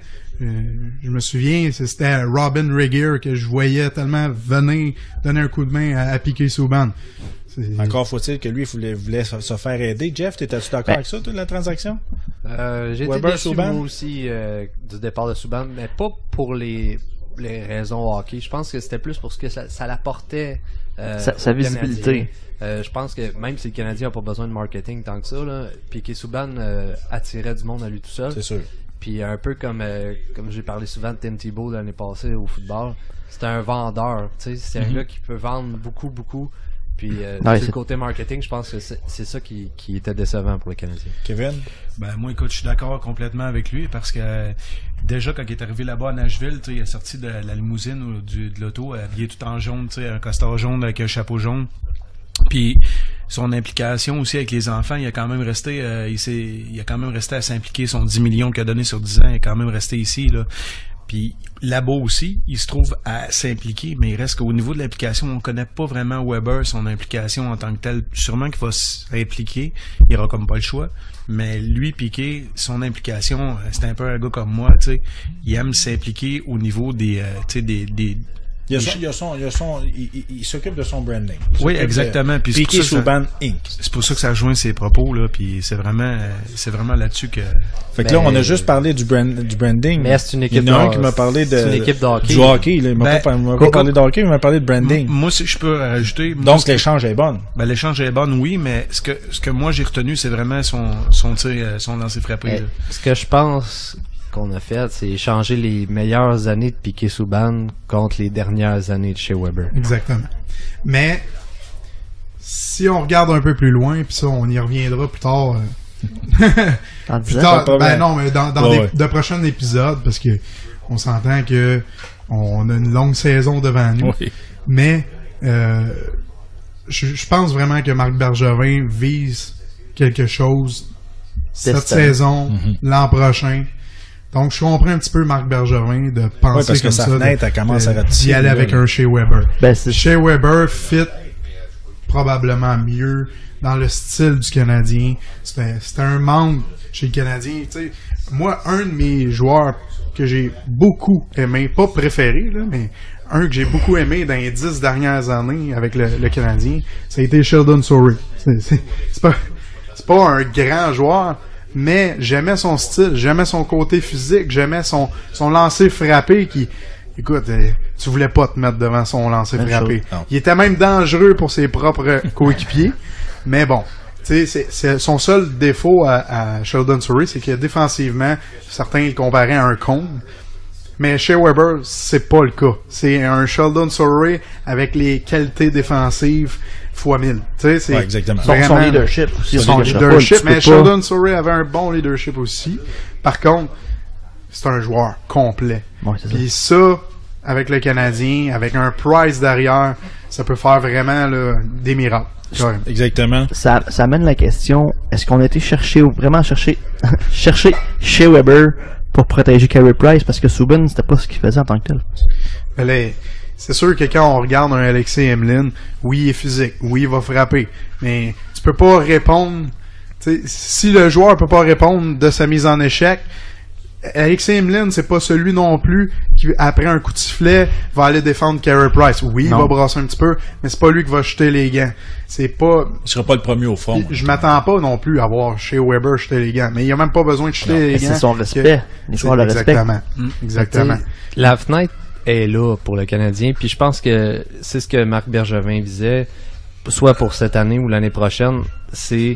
S3: Je me souviens, c'était Robin Regeer que je voyais tellement venir donner un coup de main à Piquet-Souban.
S1: Encore faut-il que lui voulait se faire aider. Jeff, t'étais-tu d'accord avec ça, toute la transaction?
S4: J'ai été déçu moi aussi du départ de Souban, mais pas pour les raisons hockey. Je pense que c'était plus pour ce que ça l'apportait
S2: sa visibilité.
S4: Je pense que même si le Canadien n'a pas besoin de marketing tant que ça, Piquet-Souban attirait du monde à lui tout seul.
S1: C'est sûr.
S4: Puis un peu comme j'ai parlé souvent de Tim Tebow l'année passée au football, c'était un vendeur. C'est un gars qui peut vendre beaucoup, beaucoup. Puis du côté marketing, je pense que c'est ça qui était décevant pour les Canadiens.
S1: Kevin?
S5: Ben moi, écoute, je suis d'accord complètement avec lui parce que déjà quand il est arrivé là-bas à Nashville, il est sorti de la limousine ou de l'auto, habillé tout en jaune, un costard jaune avec un chapeau jaune. Puis son implication aussi avec les enfants, il a quand même resté il a quand même resté à s'impliquer. Son 10 millions qu'il a donné sur 10 ans, il a quand même resté ici là. Puis là-bas aussi, il se trouve à s'impliquer, mais il reste qu'au niveau de l'implication, on connaît pas vraiment Weber, son implication en tant que tel. Sûrement qu'il va s'impliquer, il aura comme pas le choix. Mais lui, Piquet, son implication, c'est un peu un gars comme moi, tu sais. Il aime s'impliquer au niveau des
S1: Il s'occupe de son branding.
S5: Oui, exactement. Puis
S1: Piqué Souban Inc.
S5: C'est pour ça que ça rejoint ses propos, là. Puis c'est vraiment là-dessus que.
S1: Fait que là, on a juste parlé du branding.
S4: Mais c'est une équipe.
S1: Il y en a un qui m'a parlé de.
S4: C'est une équipe de hockey.
S1: Du hockey, là. Il m'a pas parlé de hockey, il m'a parlé de branding.
S5: Moi, si je peux rajouter.
S1: Donc, l'échange est bon.
S5: Ben, l'échange est bon, oui, mais ce que moi j'ai retenu, c'est vraiment son tir, son lancer frappé.
S4: Ce que je pense qu'on a fait, c'est échanger les meilleures années de Piqué Souban contre les dernières années de Shea Weber.
S3: Exactement. Mais si on regarde un peu plus loin, puis ça, on y reviendra plus tard. Plus tard, non, mais dans de prochains épisodes, parce que on s'entend que on a une longue saison devant nous.
S1: Oui.
S3: Mais je pense vraiment que Marc Bergevin vise quelque chose cette saison, l'an prochain. Donc, je comprends un petit peu Marc Bergevin de penser
S1: parce que
S3: comme
S1: sa
S3: ça,
S1: fenêtre, elle commence à
S3: d'y aller avec un Shea Weber.
S2: Ben,
S3: Shea Weber fit probablement mieux dans le style du Canadien. C'était un membre chez le Canadien. T'sais, moi, un de mes joueurs que j'ai beaucoup aimé, pas préféré, là, mais un que j'ai beaucoup aimé dans les 10 dernières années avec le Canadien, ça a été Sheldon Souray. C'est pas un grand joueur, mais j'aimais son style, j'aimais son côté physique, j'aimais son lancer frappé qui, écoute, tu voulais pas te mettre devant son lancer frappé. Il était même dangereux pour ses propres coéquipiers, mais bon, tu sais, c'est son seul défaut à Sheldon Souray, c'est que défensivement, certains le comparaient à un cône. Mais Shea Weber, c'est pas le cas. C'est un Sheldon Souray avec les qualités défensives fois 1000. Tu sais, c'est
S1: exactement.
S2: Son leadership aussi.
S3: Son leadership, mais Sheldon Souray avait un bon leadership aussi. Par contre, c'est un joueur complet.
S2: Ouais,
S3: puis ça, avec le Canadien, avec un Price derrière, ça peut faire vraiment là, des miracles.
S1: Exactement.
S2: Ça amène la question, est-ce qu'on a été vraiment chercher Shea Weber pour protéger Carey Price, parce que Subban, c'était pas ce qu'il faisait en tant que tel.
S3: Mais c'est sûr que quand on regarde un Alexis Emelin, oui, il est physique, oui, il va frapper, mais tu peux pas répondre, si le joueur peut pas répondre de sa mise en échec, Alexis Emelin, c'est pas celui non plus qui, après un coup de sifflet, va aller défendre Carey Price. Oui, il va brasser un petit peu, mais c'est pas lui qui va jeter les gants. C'est pas...
S1: Il sera pas le premier au fond.
S3: Je m'attends pas non plus à voir Shea Weber jeter les gants, mais il a même pas besoin de jeter les gants.
S2: C'est son respect. Les joueurs le respectent.
S3: Exactement.
S4: La fenêtre est là pour le Canadien, puis je pense que c'est ce que Marc Bergevin visait, soit pour cette année ou l'année prochaine, c'est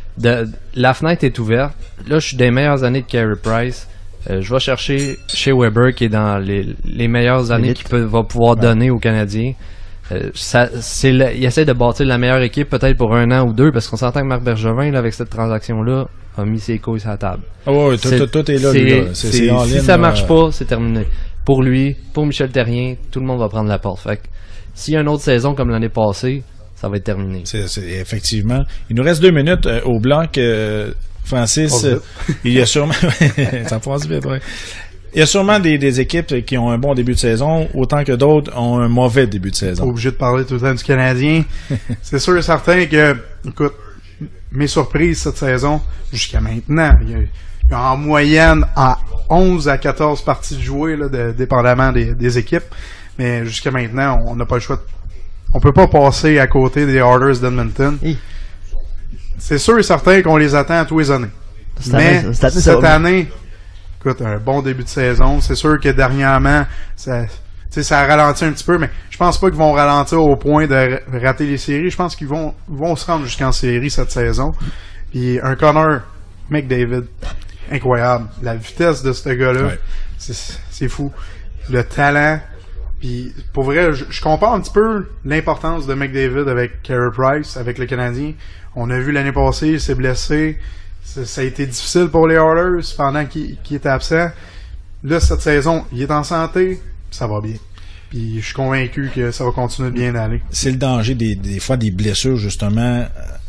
S4: la fenêtre est ouverte. Là, je suis des meilleures années de Carey Price. Je vais chercher Shea Weber qui est dans les meilleures années qu'il va pouvoir donner aux Canadiens. Il essaie de bâtir la meilleure équipe peut-être pour 1 an ou 2, parce qu'on s'entend que Marc Bergevin, là, avec cette transaction-là, a mis ses couilles sur la table.
S1: Oui, tout est là.
S4: Si ça marche pas, c'est terminé. Pour lui, pour Michel Therrien, tout le monde va prendre la porte. Fait que s'il y a une autre saison comme l'année passée, ça va être terminé.
S1: C'est effectivement. Il nous reste 2 minutes au bloc. Francis, il y a sûrement ça passe vite, ouais. Il y a sûrement des équipes qui ont un bon début de saison, autant que d'autres ont un mauvais début de saison.
S3: Obligé de parler tout le temps du Canadien. C'est sûr et certain que, écoute, mes surprises cette saison, jusqu'à maintenant, il y a en moyenne à 11 à 14 parties de jouer, là, dépendamment des équipes. Mais jusqu'à maintenant, on n'a pas le choix. On peut pas passer à côté des Oilers d'Edmonton. C'est sûr et certain qu'on les attend à tous les années. Cette année, écoute, un bon début de saison. C'est sûr que dernièrement, ça a ralenti un petit peu, mais je pense pas qu'ils vont ralentir au point de rater les séries. Je pense qu'ils vont se rendre jusqu'en série cette saison. Puis un Connor McDavid, incroyable. La vitesse de ce gars-là, c'est fou. Le talent. Puis pour vrai, je compare un petit peu l'importance de McDavid avec Carey Price, avec le Canadien. On a vu l'année passée, il s'est blessé. Ça a été difficile pour les Oilers pendant qu'il était absent. Là, cette saison, il est en santé, ça va bien. Puis je suis convaincu que ça va continuer de bien aller.
S1: C'est le danger des fois des blessures, justement.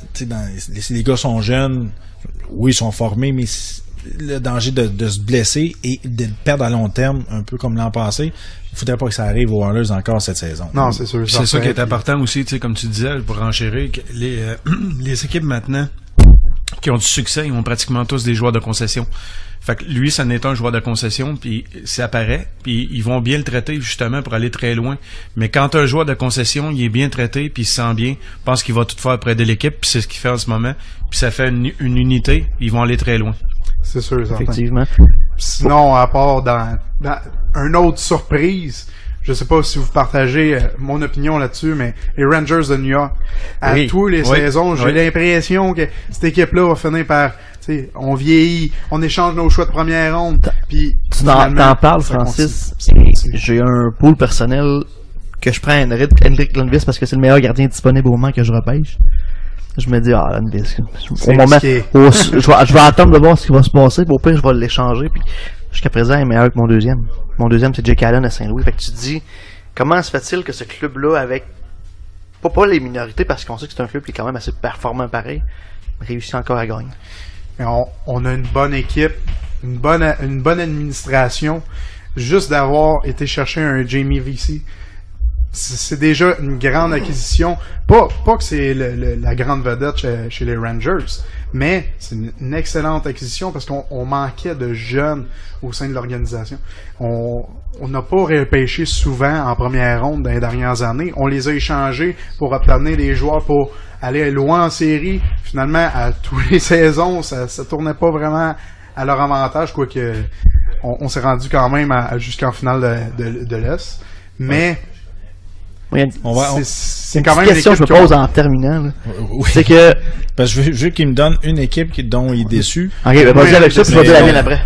S1: Les gars sont jeunes, oui, ils sont formés, mais le danger de se blesser et de perdre à long terme, un peu comme l'an passé, il ne faudrait pas que ça arrive aux Oilers encore cette saison.
S3: Non, c'est sûr.
S5: C'est ça qui est important aussi, comme tu disais, pour enchérir, les équipes maintenant qui ont du succès, ils ont pratiquement tous des joueurs de concession. Fait que lui, ça n'est un joueur de concession, puis ça apparaît, puis ils vont bien le traiter justement pour aller très loin. Mais quand un joueur de concession, il est bien traité, puis il se sent bien, pense qu'il va tout faire près de l'équipe, puis c'est ce qu'il fait en ce moment, puis ça fait une unité, ils vont aller très loin.
S3: C'est sûr,
S2: effectivement.
S3: Sinon, à part dans une autre surprise, je sais pas si vous partagez mon opinion là-dessus, mais les Rangers de New York, tous les saisons, j'ai l'impression que cette équipe-là va finir par, tu sais, on vieillit, on échange nos choix de première ronde, puis
S2: tu t'en parles, Francis. J'ai un pool personnel que je prends Henrik Lundqvist parce que c'est le meilleur gardien disponible au moment que je repêche. Je me dis, Lundqvist. Au moment je vais attendre de voir ce qui va se passer, puis au pire, je vais l'échanger, puis jusqu'à présent, il est meilleur que mon deuxième. Mon deuxième, c'est Jake Allen à Saint-Louis. Fait que tu te dis, comment se fait-il que ce club-là, avec pas les minorités, parce qu'on sait que c'est un club qui est quand même assez performant pareil, réussit encore à gagner.
S3: Mais on a une bonne équipe, une bonne administration. Juste d'avoir été chercher un Jamie Vesey, c'est déjà une grande acquisition. Pas que c'est la grande vedette chez les Rangers, mais c'est une excellente acquisition parce qu'on manquait de jeunes au sein de l'organisation. On n'a pas repêché souvent en première ronde dans les dernières années. On les a échangés pour obtenir des joueurs pour aller loin en série. Finalement, à tous les saisons, ça tournait pas vraiment à leur avantage, quoique on s'est rendu quand même jusqu'en finale de l'Est. Mais
S2: c'est quand même une question que je me pose en terminant. Là.
S1: Oui.
S2: C'est que
S1: parce que je veux qu'il me donne une équipe dont il est déçu.
S2: Ok, vas-y avec ça, puis je vais dire la mienne après.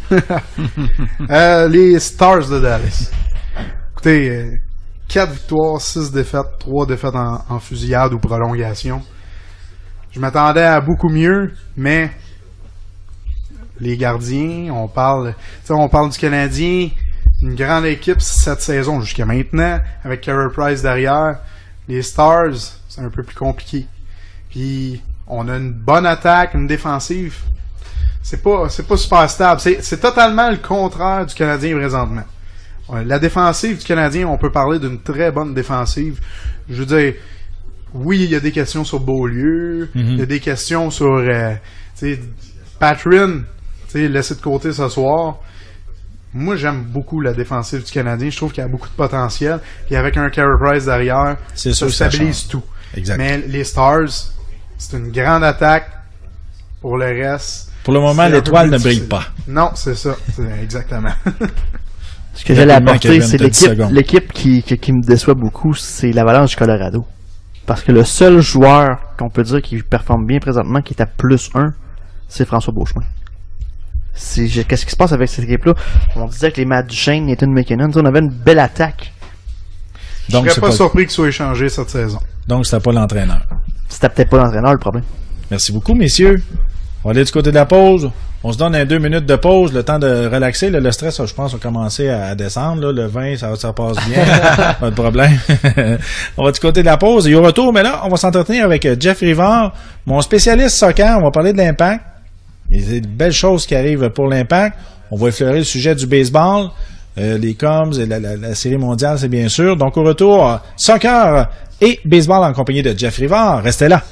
S3: Les Stars de Dallas. Écoutez, 4 victoires, 6 défaites, 3 défaites en fusillade ou prolongation. Je m'attendais à beaucoup mieux, mais les gardiens, on parle du Canadien. Une grande équipe cette saison jusqu'à maintenant, avec Carey Price derrière. Les Stars, c'est un peu plus compliqué. Puis, on a une bonne attaque, une défensive. C'est pas super stable. C'est totalement le contraire du Canadien présentement. La défensive du Canadien, on peut parler d'une très bonne défensive. Je veux dire, oui, il y a des questions sur Beaulieu, il y a des questions sur Patrin, laissé de côté ce soir. Moi, j'aime beaucoup la défensive du Canadien. Je trouve qu'il y a beaucoup de potentiel. Et avec un Carey Price derrière, ça stabilise tout.
S1: Exact.
S3: Mais les Stars, c'est une grande attaque. Pour le reste...
S1: Pour le moment, l'étoile ne brille pas.
S3: Non, c'est ça. Exactement.
S2: Ce que j'allais apporter, c'est l'équipe qui me déçoit beaucoup, c'est l'Avalanche du Colorado. Parce que le seul joueur qu'on peut dire qui performe bien présentement, qui est à +1, c'est François Beauchemin. Qu'est-ce qui se passe avec cette équipe-là? On disait que les Matt Duchesne, Nathan McKinnon, on avait une belle attaque.
S3: Donc, je serais pas surpris qu'il soit échangé cette saison.
S1: Donc, c'était pas l'entraîneur.
S2: C'était peut-être pas l'entraîneur, le problème.
S1: Merci beaucoup, messieurs. On va aller du côté de la pause. On se donne 2 minutes de pause, le temps de relaxer. Le stress, je pense, a commencé à descendre. Là. Le vin, ça passe bien. Pas de problème. On va du côté de la pause. Et au retour, mais là, on va s'entretenir avec Jeff Rivard, mon spécialiste soccer. On va parler de l'Impact. Il y a de belles choses qui arrivent pour l'Impact. On va effleurer le sujet du baseball, les Cubs et la série mondiale, c'est bien sûr. Donc, au retour, soccer et baseball en compagnie de Jeff Rivard. Restez là.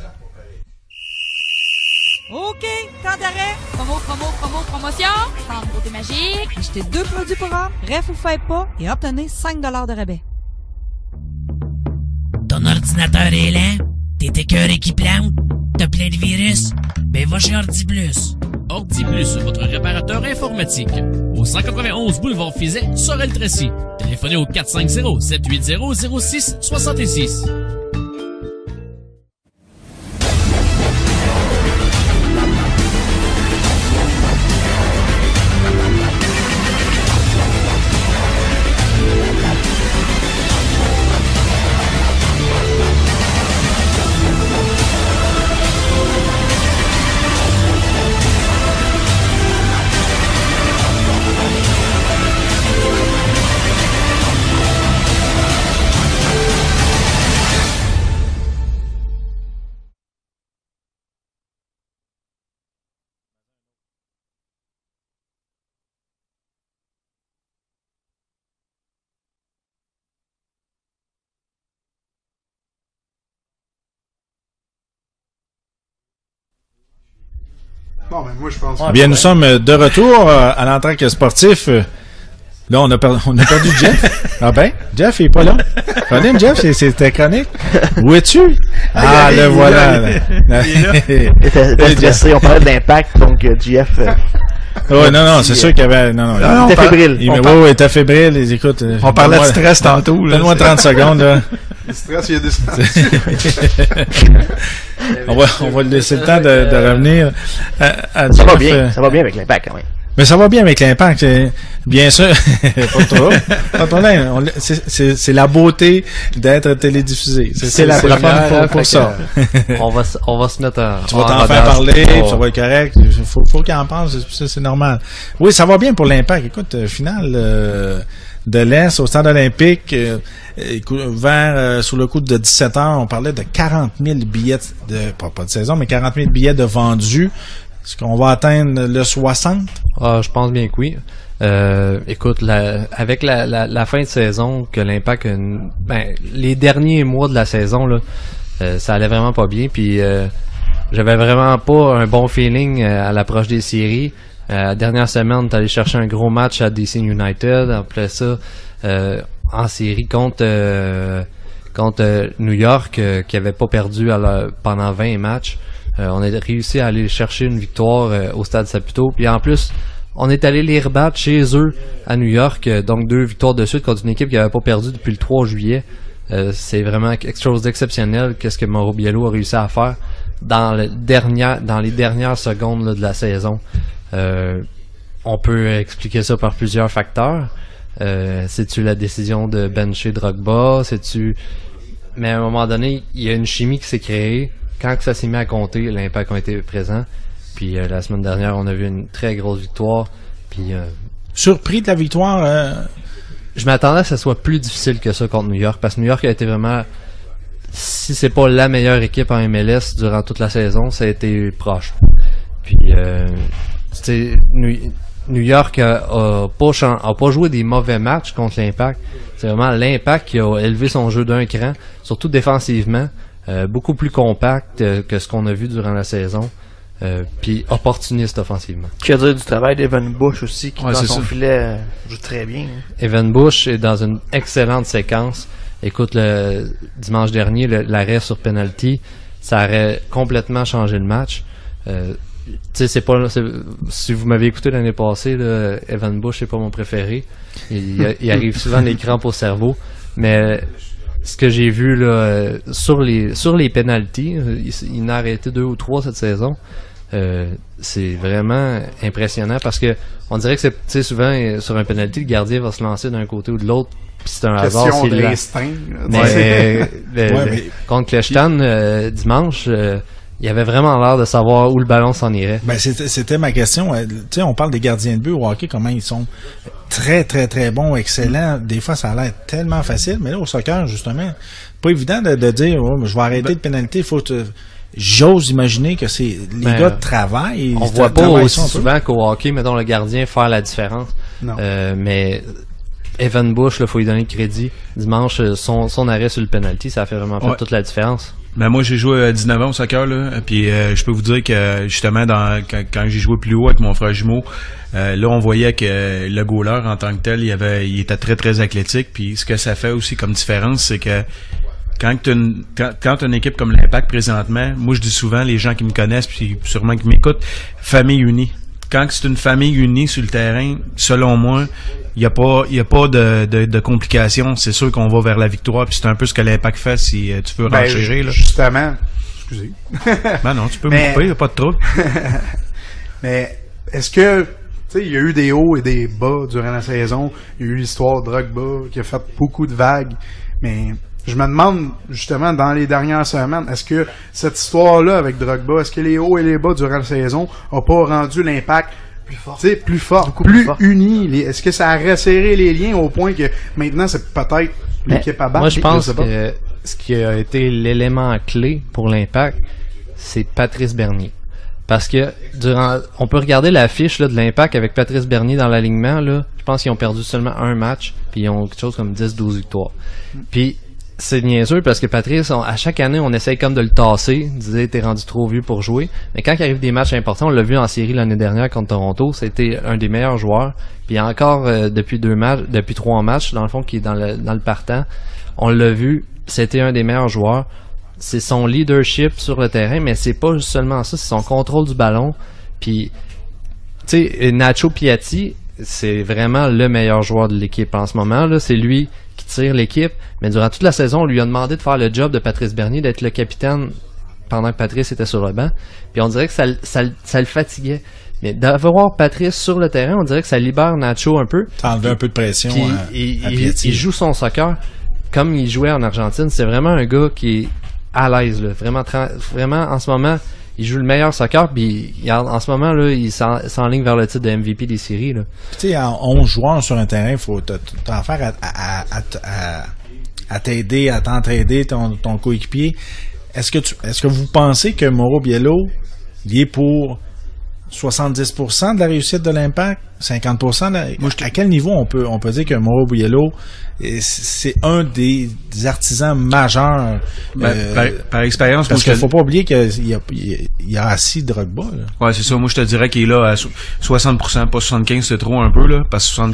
S8: OK, temps d'arrêt. Promotion. Centre Beauté Magique. Achetez 2 produits pour homme. Bref, vous faites pas et obtenez 5 $ de rabais.
S9: Ton ordinateur est lent? T'es écœuré qui plante? T'as plein de virus? Ben va chez OrdiPlus.
S10: OrdiPlus, votre réparateur informatique. Au 191 boulevard Fizet, Sorel-Tracy. Téléphonez au 450-780-0666.
S3: Bon, mais moi, je pense.
S1: Bien, nous sommes de retour à l'entraque sportif. Là, on a perdu Jeff. Ah ben, Jeff, il est pas là. Colin, Jeff, c'est ta chronique. Où es-tu? Ah, le voilà.
S2: Il était stressé, on parlait de l'impact, donc Jeff...
S1: Ouais, non, c'est sûr qu'il y avait... Non,
S2: il était fébrile.
S1: Il était fébrile. Écoute,
S5: on parlait de stress tantôt.
S1: Donne-moi 30 secondes, là.
S3: Le stress, il a descendu.
S1: On va laisser le temps de revenir à
S2: ça
S1: Jeff.
S2: Ça va bien avec l'impact, quand même.
S1: Mais ça va bien avec l'impact, bien sûr. Pas trop. Pas de problème. C'est la beauté d'être télédiffusé. C'est la première pour ça.
S4: On va se mettre en...
S1: Tu vas t'en faire parler, ça va être correct. Faut qu'il en pense, c'est normal. Oui, ça va bien pour l'impact. Écoute, finale de l'Est au Stade olympique, sous le coup de 17 heures, on parlait de 40 000 billets pas de saison, mais 40 000 billets de vendus. Est-ce qu'on va atteindre le 60?
S4: Ah, je pense bien que oui. Écoute, avec la fin de saison, que l'Impact, les derniers mois de la saison, là, ça allait vraiment pas bien. Puis j'avais vraiment pas un bon feeling à l'approche des séries. La dernière semaine, on est allé chercher un gros match à DC United. Après ça, en série contre New York, qui avait pas perdu pendant 20 matchs. On a réussi à aller chercher une victoire au Stade Saputo. Puis en plus, on est allé les rebattre chez eux à New York. Donc 2 victoires de suite contre une équipe qui n'avait pas perdu depuis le 3 juillet. C'est vraiment quelque chose d'exceptionnel. Qu'est-ce que Mauro Biello a réussi à faire dans les dernières secondes là, de la saison. On peut expliquer ça par plusieurs facteurs. C'est-tu la décision de bencher Drogba? Mais à un moment donné, il y a une chimie qui s'est créée. Quand ça s'est mis à compter, l'Impact a été présent. Puis la semaine dernière, on a vu une très grosse victoire. Puis
S1: surpris de la victoire?
S4: Je m'attendais à ce que ça soit plus difficile que ça contre New York. Parce que New York a été vraiment... Si c'est pas la meilleure équipe en MLS durant toute la saison, ça a été proche. Puis New York a pas joué des mauvais matchs contre l'Impact. C'est vraiment l'Impact qui a élevé son jeu d'un cran, surtout défensivement. Beaucoup plus compact que ce qu'on a vu durant la saison, puis opportuniste offensivement.
S2: Qui a dit du travail d'Evan Bush aussi, qui dans son filet joue très bien.
S4: Evan Bush est dans une excellente séquence. Écoute, le dimanche dernier, l'arrêt sur penalty, ça aurait complètement changé le match. Si vous m'avez écouté l'année passée, là, Evan Bush c'est pas mon préféré. Il arrive souvent des crampes au cerveau, mais ce que j'ai vu là sur les penalties, il en a arrêté 2 ou 3 cette saison. C'est vraiment impressionnant parce que on dirait que c'est souvent sur un penalty, le gardien va se lancer d'un côté ou de l'autre, puis c'est un hasard.
S3: Question de l'instinct.
S4: Contre Kleshtan dimanche, il avait vraiment l'air de savoir où le ballon s'en irait.
S1: Ben c'était ma question. Tu sais, on parle des gardiens de but au hockey, comment ils sont très très très bons, excellents. Des fois, ça a l'air tellement facile, mais là au soccer, justement, pas évident de dire je vais arrêter de pénalité. J'ose imaginer que c'est les gars de travail.
S4: On voit pas aussi souvent qu'au hockey, mettons le gardien faire la différence.
S3: Non.
S4: Mais Evan Bush, il faut lui donner le crédit. Dimanche, son arrêt sur le penalty, ça a fait vraiment fait toute la différence.
S5: Ben moi j'ai joué 19 ans au soccer là, puis je peux vous dire que justement quand j'ai joué plus haut avec mon frère jumeau, là on voyait que le goaler en tant que tel, il était très très athlétique, puis ce que ça fait aussi comme différence, c'est que quand t'as une équipe comme l'Impact présentement, moi je dis souvent, les gens qui me connaissent puis sûrement qui m'écoutent, famille unie. Quand c'est une famille unie sur le terrain, selon moi, il y a pas de complications. C'est sûr qu'on va vers la victoire, puis c'est un peu ce que l'Impact fait si tu veux renchérir. Là.
S3: Justement, excusez.
S5: Ben non, tu peux me couper, il n'y a pas de trouble.
S3: Mais est-ce que, tu sais, il y a eu des hauts et des bas durant la saison. Il y a eu l'histoire de Drogba qui a fait beaucoup de vagues. Mais je me demande, justement, dans les dernières semaines, est-ce que cette histoire-là avec Drogba, est-ce que les hauts et les bas durant la saison n'ont pas rendu l'Impact plus fort, plus uni? Est-ce que ça a resserré les liens au point que maintenant c'est peut-être l'équipe à battre?
S4: Moi, je pense que ce qui a été l'élément clé pour l'Impact, c'est Patrice Bernier. Parce que on peut regarder la fiche là, de l'Impact avec Patrice Bernier dans l'alignement. Là, je pense qu'ils ont perdu seulement un match, puis ils ont quelque chose comme 10-12 victoires. Puis c'est niaiseux parce que Patrice, à chaque année, on essaye comme de le tasser, disait t'es rendu trop vieux pour jouer. Mais quand il arrive des matchs importants, on l'a vu en série l'année dernière contre Toronto, c'était un des meilleurs joueurs. Puis encore depuis 3 matchs, dans le fond, qui est dans le partant, on l'a vu, c'était un des meilleurs joueurs. C'est son leadership sur le terrain, mais c'est pas seulement ça, c'est son contrôle du ballon. Puis, tu sais, Nacho Piatti, c'est vraiment le meilleur joueur de l'équipe en ce moment. Là, c'est lui qui tire l'équipe, mais durant toute la saison, on lui a demandé de faire le job de Patrice Bernier, d'être le capitaine pendant que Patrice était sur le banc. Puis on dirait que ça le fatiguait. Mais d'avoir Patrice sur le terrain, on dirait que ça libère Nacho un peu.
S1: Ça enlève un peu de pression à Piatti.
S4: Il joue son soccer comme il jouait en Argentine. C'est vraiment un gars qui est à l'aise, là. Vraiment, en ce moment, il joue le meilleur soccer, puis en ce moment, là, il s'enligne vers le titre de MVP des séries, là.
S1: Tu sais, en 11 joueurs sur un terrain, il faut t'en faire à t'aider, à t'entraider ton coéquipier. Est-ce que vous pensez que Mauro Biello, il est pour 70% de la réussite de l'Impact, 50%? À quel niveau on peut dire que Mauro Biello, c'est un des artisans majeurs?
S5: Par expérience,
S1: parce qu'il faut pas oublier qu'il y a assis Drogba, là.
S5: Ouais, c'est ça. Moi, je te dirais qu'il est là à 60%, pas 75%, c'est trop un peu, là. Parce que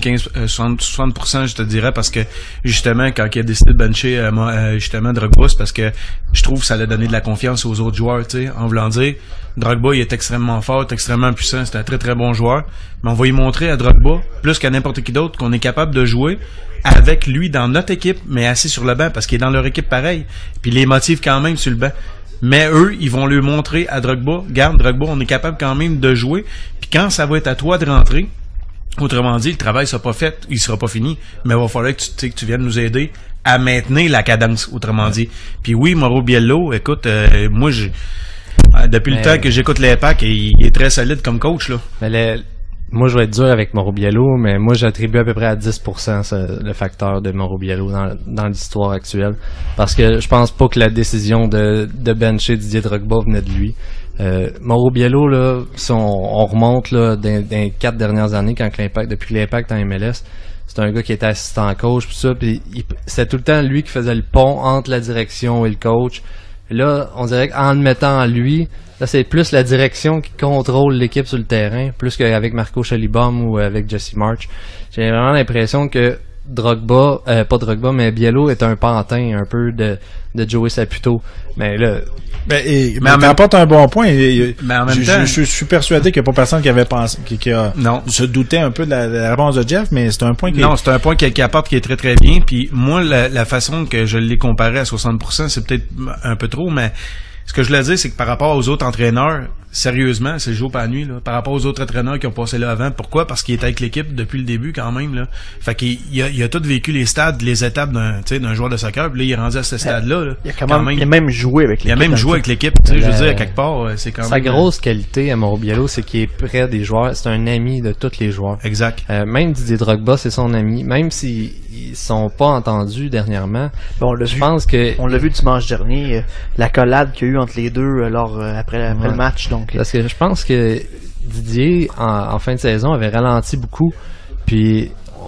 S5: 60%, je te dirais, parce que, justement, quand il a décidé de bencher, justement, Drogba, c'est parce que je trouve que ça a donné de la confiance aux autres joueurs, tu sais. En voulant dire, Drogba, il est extrêmement fort, extrêmement puissant, c'est un très très bon joueur. Mais on va lui montrer à Drogba, plus qu'à n'importe qui d'autre, qu'on est capable de jouer avec lui dans notre équipe, mais assis sur le banc, parce qu'il est dans leur équipe pareil. Puis il les motive quand même sur le banc. Mais eux, ils vont lui montrer à Drogba, garde Drogba, on est capable quand même de jouer. Puis quand ça va être à toi de rentrer, autrement dit, le travail sera pas fait, il sera pas fini, mais il va falloir que tu viennes nous aider à maintenir la cadence, autrement dit. Puis oui, Mauro Biello, écoute, moi, depuis le temps que j'écoute l'Impact, il est très solide comme coach, là.
S4: Mais moi, je vais être dur avec Mauro Biello, mais moi, j'attribue à peu près à 10% le facteur de Mauro Biello dans l'histoire actuelle. Parce que je pense pas que la décision de bencher Didier Drogba venait de lui. Mauro Biello, là, si on remonte là, dans les 4 dernières années, depuis que l'Impact en MLS, c'est un gars qui était assistant coach, pis ça, puis c'était tout le temps lui qui faisait le pont entre la direction et le coach. Là, on dirait qu'en le mettant en lui, là, c'est plus la direction qui contrôle l'équipe sur le terrain, plus qu'avec Marco Schellibaum ou avec Jesse March. J'ai vraiment l'impression que Drogba, pas Drogba, mais Biello est un pantin un peu de Joey Saputo. Mais là...
S1: mais t'apportes un bon point. Mais en même temps... Je suis persuadé qu'il n'y a pas personne qui avait pensé, qui se doutait un peu de la réponse de Jeff, mais c'est un point
S5: c'est un point qui apporte qui est très très bien. Puis moi, la façon que je l'ai comparé à 60%, c'est peut-être un peu trop, mais ce que je voulais dire, c'est que par rapport aux autres entraîneurs, sérieusement, c'est le jour pas la nuit, là. Par rapport aux autres entraîneurs qui ont passé là avant, pourquoi? Parce qu'il était avec l'équipe depuis le début, quand même, là. Fait qu'il a tout vécu les stades, les étapes d'un joueur de soccer, puis là, il est rendu à ce stade-là, là.
S2: Il a même joué avec l'équipe.
S5: Il a même joué avec l'équipe, tu sais, je veux dire, à quelque part, c'est quand même...
S4: Sa grosse qualité à Mauro Biello, c'est qu'il est près des joueurs, c'est un ami de tous les joueurs.
S5: Exact.
S4: Même Didier Drogba, c'est son ami, même s'ils sont pas entendus dernièrement.
S2: On l'a vu dimanche dernier, la collade qu'il y a eu entre les deux après le match, donc...
S4: Parce que je pense que Didier, en fin de saison, avait ralenti beaucoup, puis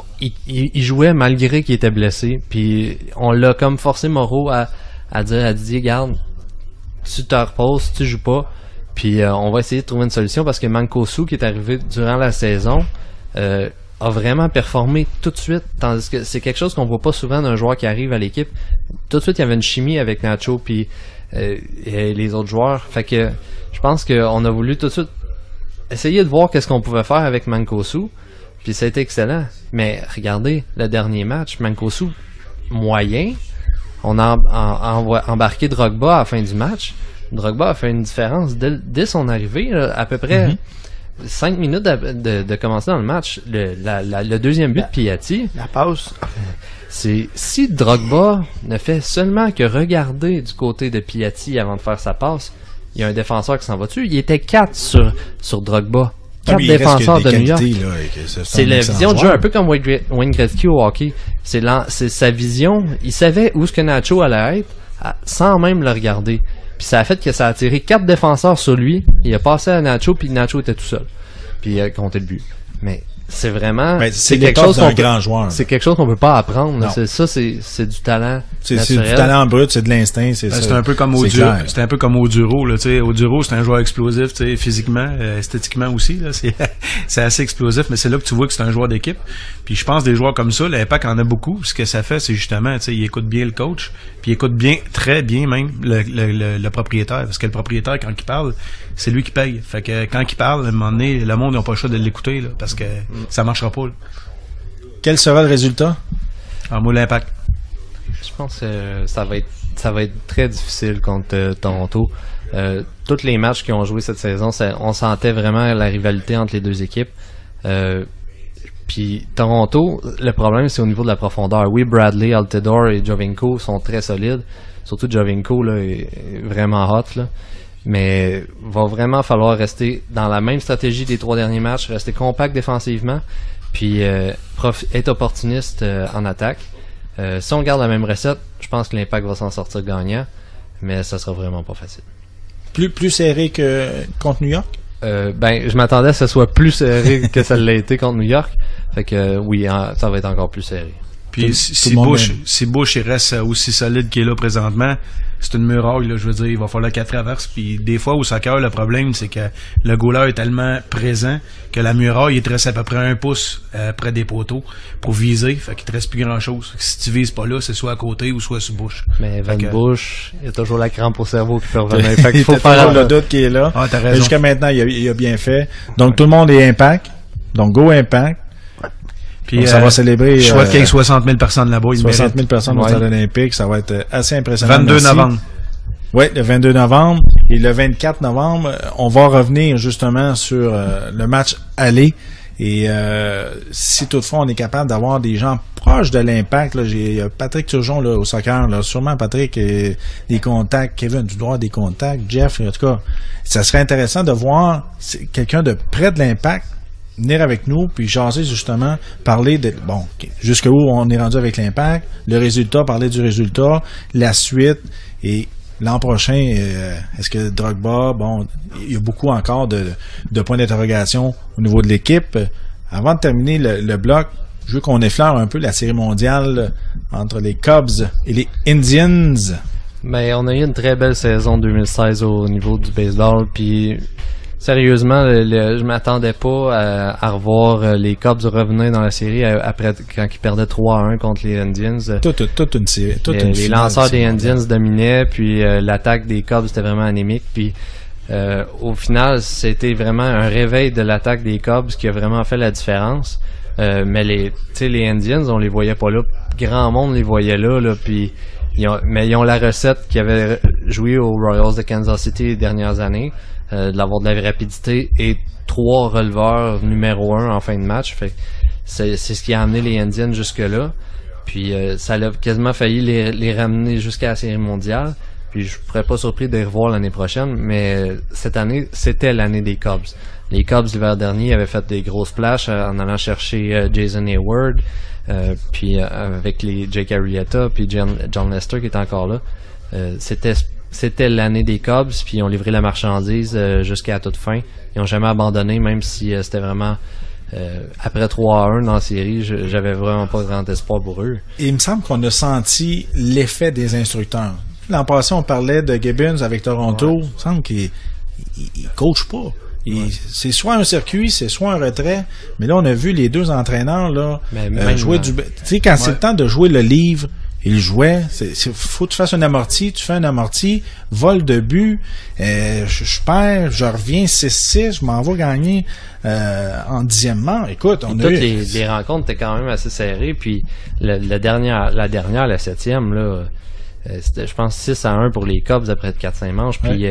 S4: il jouait malgré qu'il était blessé, puis on l'a comme forcé Mauro à dire à Didier, garde, tu te reposes, tu joues pas, puis on va essayer de trouver une solution, parce que Mancosu, qui est arrivé durant la saison, a vraiment performé tout de suite, tandis que c'est quelque chose qu'on voit pas souvent d'un joueur qui arrive à l'équipe. Tout de suite, il y avait une chimie avec Nacho puis et les autres joueurs. Fait que je pense qu'on a voulu tout de suite essayer de voir qu'est-ce qu'on pouvait faire avec Mancosu, puis ça a été excellent. Mais regardez, le dernier match, Mancosu moyen, on a embarqué Drogba à la fin du match. Drogba a fait une différence dès son arrivée, là, à peu près 5 minutes de commencer dans le match. Le deuxième but de Piatti,
S2: la passe,
S4: c'est si Drogba ne fait seulement que regarder du côté de Piatti avant de faire sa passe, il y a un défenseur qui s'en va dessus. Il était 4 sur Drogba. 4 défenseurs de New York. C'est la vision de jeu, un peu comme Wayne Gretzky au hockey. C'est sa vision. Il savait où ce que Nacho allait être sans même le regarder. Puis ça a fait que ça a attiré 4 défenseurs sur lui. Il a passé à Nacho, puis Nacho était tout seul. Puis il a compté le but. Mais c'est vraiment...
S1: c'est quelque chose d'un grand joueur.
S4: C'est quelque chose qu'on peut pas apprendre. C'est du talent
S1: C'est du talent brut, c'est de l'instinct, c'est ça.
S5: C'est un peu comme c'était un peu comme Oduro, là, tu sais. Oduro, c'est un joueur explosif, tu sais, physiquement, esthétiquement aussi, là, c'est assez explosif, mais c'est là que tu vois que c'est un joueur d'équipe. Puis je pense des joueurs comme ça, l'Impact en a beaucoup. Ce que ça fait, c'est justement, tu sais, il écoute bien le coach, puis il écoute bien, très bien même, le propriétaire. Parce que le propriétaire, quand il parle, c'est lui qui paye. Fait que quand il parle, à un moment donné, le monde n'a pas le choix de l'écouter, là, parce que ça marchera pas, là.
S1: Quel sera le résultat?
S5: En moi, l'Impact.
S4: Je pense que ça va être très difficile contre Toronto. Tous les matchs qu'ils ont joué cette saison, on sentait vraiment la rivalité entre les deux équipes. Puis Toronto, le problème, c'est au niveau de la profondeur. Oui, Bradley, Altidore et Jovinko sont très solides. Surtout Jovinko là, est vraiment hot. Là. Mais va vraiment falloir rester dans la même stratégie des 3 derniers matchs, rester compact défensivement, puis être opportuniste en attaque. Si on garde la même recette, je pense que l'Impact va s'en sortir gagnant, mais ça sera vraiment pas facile.
S1: Plus serré que contre New York?
S4: Je m'attendais à ce que ce soit plus serré que ça l'a été contre New York. Fait que oui, ça va être encore plus serré.
S5: Puis si Bush il reste aussi solide qu'il est là présentement, c'est une muraille, là, je veux dire, il va falloir qu'elle traverse. Puis des fois au soccer, le problème, c'est que le goaler est tellement présent que la muraille, il te reste à peu près 1 pouce près des poteaux pour viser. Fait qu'il te reste plus grand-chose. Si tu vises pas là, c'est soit à côté ou soit sur Bush.
S4: Mais Van Bush, il y a toujours la crampe au cerveau qui peut revenir. Fait qu'il faut faire
S1: le doute qui est là.
S5: Ah, t'as raison.
S1: Jusqu'à maintenant, il a bien fait. Donc tout le monde est Impact. Donc go Impact.
S5: Puis
S1: donc, ça va célébrer.
S5: Je souhaite qu'il y ait 60 000 personnes là-bas.
S1: 60 000 personnes au Stade olympique. Ça va être assez impressionnant.
S5: 22 novembre.
S1: Oui, le 22 novembre. Et le 24 novembre, on va revenir justement sur le match aller. Et si toutefois on est capable d'avoir des gens proches de l'Impact, là, j'ai Patrick Turgeon là, au soccer, là, sûrement Patrick, des contacts, Kevin, tu dois avoir des contacts, Jeff, en tout cas, ça serait intéressant de voir quelqu'un de près de l'Impact venir avec nous, puis jaser justement, parler de, jusqu'où on est rendu avec l'Impact, le résultat, parler du résultat, la suite, et l'an prochain, est-ce que Drogba, il y a beaucoup encore de points d'interrogation au niveau de l'équipe. Avant de terminer le bloc, je veux qu'on effleure un peu la série mondiale entre les Cubs et les Indians.
S4: Mais on a eu une très belle saison 2016 au niveau du baseball, puis sérieusement, je m'attendais pas à revoir les Cubs revenir dans la série après quand ils perdaient 3-1 contre les Indians.
S1: Toute une série.
S4: Les lanceurs des Indians dominaient, puis l'attaque des Cubs était vraiment anémique. Puis au final, c'était vraiment un réveil de l'attaque des Cubs qui a vraiment fait la différence. Mais les Indians, on les voyait pas là. Grand monde les voyait là, puis ils ont la recette qu'ils avaient joué aux Royals de Kansas City les dernières années. D'avoir de la rapidité et 3 releveurs numéro 1 en fin de match. Fait c'est ce qui a amené les Indians jusque-là. Puis ça a quasiment failli les ramener jusqu'à la série mondiale. Puis je serais pas surpris de les revoir l'année prochaine, mais cette année, c'était l'année des Cubs. Les Cubs l'hiver dernier avaient fait des grosses splashs en allant chercher Jason Hayward, puis avec les Jake Arrieta, puis John Lester qui est encore là. C'était l'année des Cubs, puis ils ont livré la marchandise jusqu'à la toute fin. Ils n'ont jamais abandonné, même si c'était vraiment après 3-1 dans la série, j'avais vraiment pas grand espoir pour eux.
S1: Et il me semble qu'on a senti l'effet des instructeurs. L'an passé, on parlait de Gibbons avec Toronto. Il me semble qu'il coach pas. C'est soit un circuit, c'est soit un retrait. Mais là, on a vu les deux entraîneurs là jouer du... Tu sais, quand c'est le temps de jouer le livre, il jouait. Faut que tu fasses un amorti. Tu fais un amorti, vol de but. Je perds, je reviens 6-6. Je m'en vais gagner en 10e. Écoute, on a eu...
S4: les rencontres étaient quand même assez serrées. Puis la dernière, la 7e, là, c'était, je pense, 6-1 pour les Cubs après 4-5 manches. Puis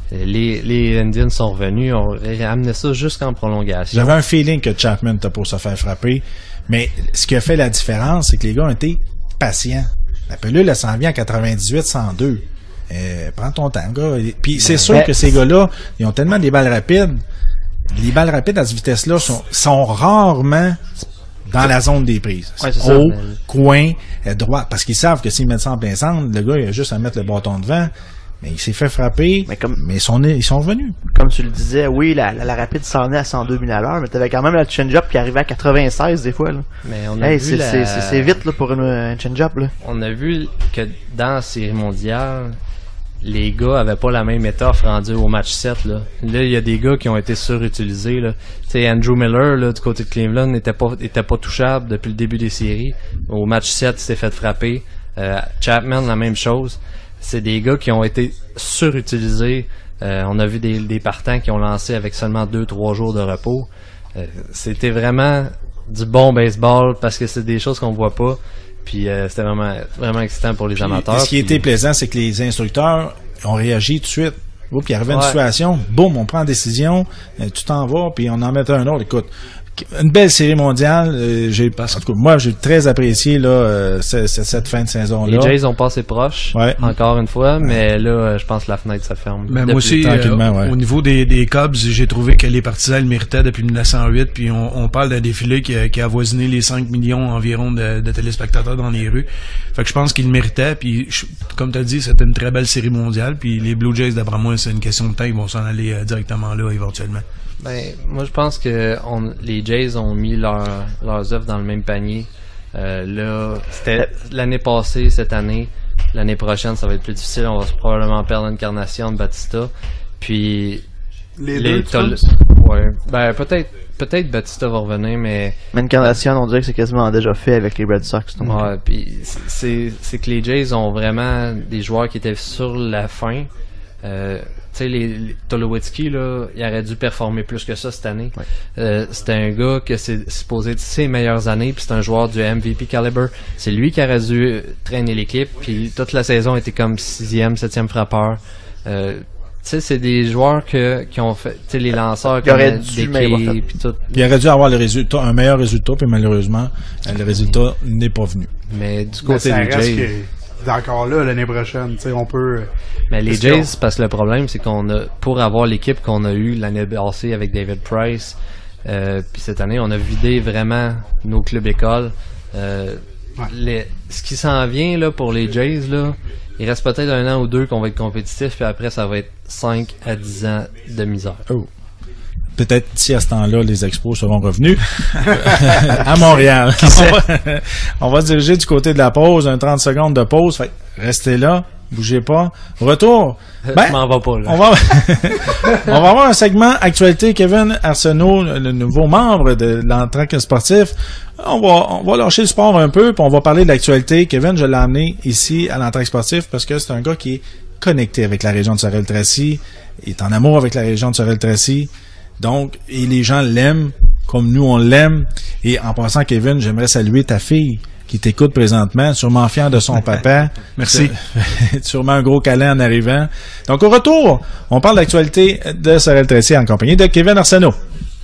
S4: les Indians sont revenus. On amené ça jusqu'en prolongation.
S1: J'avais un feeling que Chapman était pour se faire frapper. Mais ce qui a fait la différence, c'est que les gars ont été patients. La pelule, elle s'en vient à 98-102. Prends ton temps, gars. Puis c'est sûr que ces gars-là, ils ont tellement des balles rapides. Les balles rapides à cette vitesse-là sont rarement dans la zone des prises. Coin, droit. Parce qu'ils savent que s'ils mettent ça en plein centre, le gars, il a juste à mettre le bâton devant. mais il s'est fait frapper, mais ils sont revenus.
S2: Comme tu le disais, oui, la rapide s'en est à 102 000 à l'heure, mais t'avais quand même la change-up qui arrivait à 96 des fois. Là.
S4: Mais on a vu
S2: c'est vite là, pour une change-up. Là.
S4: On a vu que dans la série mondiale, les gars avaient pas la même étoffe rendue au match 7. Là, il y a des gars qui ont été surutilisés. Là. Andrew Miller, là, du côté de Cleveland, n'était pas touchable depuis le début des séries. Au match 7, il s'est fait frapper. Chapman, la même chose. C'est des gars qui ont été surutilisés. On a vu des partants qui ont lancé avec seulement 2-3 jours de repos. C'était vraiment du bon baseball parce que c'est des choses qu'on voit pas. Puis c'était vraiment excitant pour les amateurs.
S1: Ce qui était plaisant, c'est que les instructeurs ont réagi tout de suite. Puis il arrivait une situation, boum, on prend une décision, tu t'en vas, puis on en met un autre. Écoute, une belle série mondiale. Moi, j'ai très apprécié là cette fin de saison-là.
S4: Les Jays ont passé proche, encore une fois, mais là, je pense que la fenêtre se ferme.
S5: Mais moi aussi, au niveau des Cubs, j'ai trouvé que les partisans le méritaient depuis 1908, puis on parle d'un défilé qui a avoisiné les 5 millions environ de téléspectateurs dans les rues. Fait que je pense qu'ils le méritaient, puis comme tu as dit, c'était une très belle série mondiale, puis les Blue Jays, d'après moi, c'est une question de temps, ils vont s'en aller directement là, éventuellement.
S4: Ben, moi, je pense que les Jays ont mis leurs œufs dans le même panier. Là, c'était l'année passée, cette année. L'année prochaine, ça va être plus difficile. On va probablement perdre Encarnacion de Batista. Puis
S3: les deux.
S4: Ouais. Ben, peut-être Batista va revenir, mais
S2: Encarnacion, on dirait que c'est quasiment déjà fait avec les Red Sox. Donc.
S4: Ouais. Puis c'est que les Jays ont vraiment des joueurs qui étaient sur la fin. Tu sais, Tulowitzki, là, il aurait dû performer plus que ça cette année. Ouais. C'était un gars que c'est supposé être ses meilleures années, puis c'est un joueur du MVP caliber. C'est lui qui aurait dû traîner l'équipe, puis toute la saison était comme 6e, 7e frappeur. Tu sais, c'est des joueurs qui ont fait, tu sais, les lanceurs qui
S2: auraient dû,
S1: puis tout. Il aurait dû avoir un meilleur résultat, puis malheureusement, le résultat n'est pas venu.
S4: Mais du côté des Jays,
S3: encore là l'année prochaine, tu sais, on peut.
S4: Mais les Jays, parce que le problème, c'est pour avoir l'équipe qu'on a eue l'année passée avec David Price, puis cette année, on a vidé vraiment nos clubs écoles. Ce qui s'en vient là pour les Jays, là, il reste peut-être 1 an ou 2 qu'on va être compétitif, puis après, ça va être 5 à 10 ans de misère.
S1: Oh. Peut-être d'ici à ce temps-là, les Expos seront revenus à Montréal. On va se diriger du côté de la pause, 30 secondes de pause. Fait, restez là, bougez pas. Retour.
S4: Je m'en vais pas là.
S1: On va avoir un segment actualité. Kevin Arsenault, le nouveau membre de l'Entraque sportif. On va lâcher le sport un peu, puis on va parler de l'actualité. Kevin, je l'ai amené ici à l'Entraque sportif parce que c'est un gars qui est connecté avec la région de Sorel-Tracy. Il est en amour avec la région de Sorel-Tracy. Donc, et les gens l'aiment comme nous on l'aime. Et en passant, Kevin, j'aimerais saluer ta fille qui t'écoute présentement, sûrement fière de son papa.
S5: Merci.
S1: Sûrement un gros câlin en arrivant. Donc, au retour, on parle d'actualité de Sorel-Tracy en compagnie de Kevin Arsenault.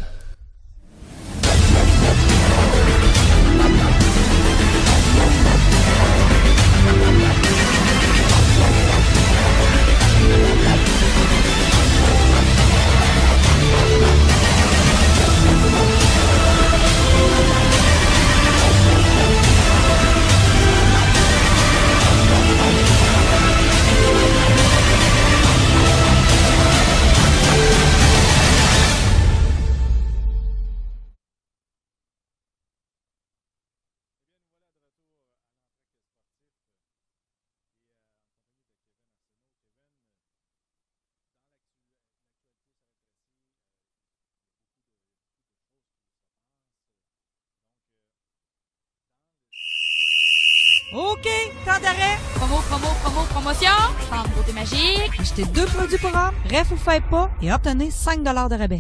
S8: OK, temps d'arrêt. Promotion. Centre Beauté Magique. Achetez 2 produits pour homme. Bref, vous faites pas et obtenez 5 $ de rabais.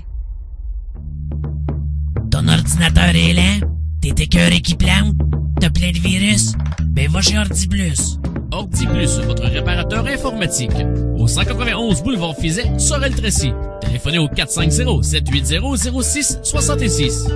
S9: Ton ordinateur est lent? T'es écœuré qui plante? T'as plein de virus? Ben va chez OrdiPlus.
S10: OrdiPlus, votre réparateur informatique. Au 191 boulevard Fizet, Sorel-Tracy. Téléphonez au 450-780-0666.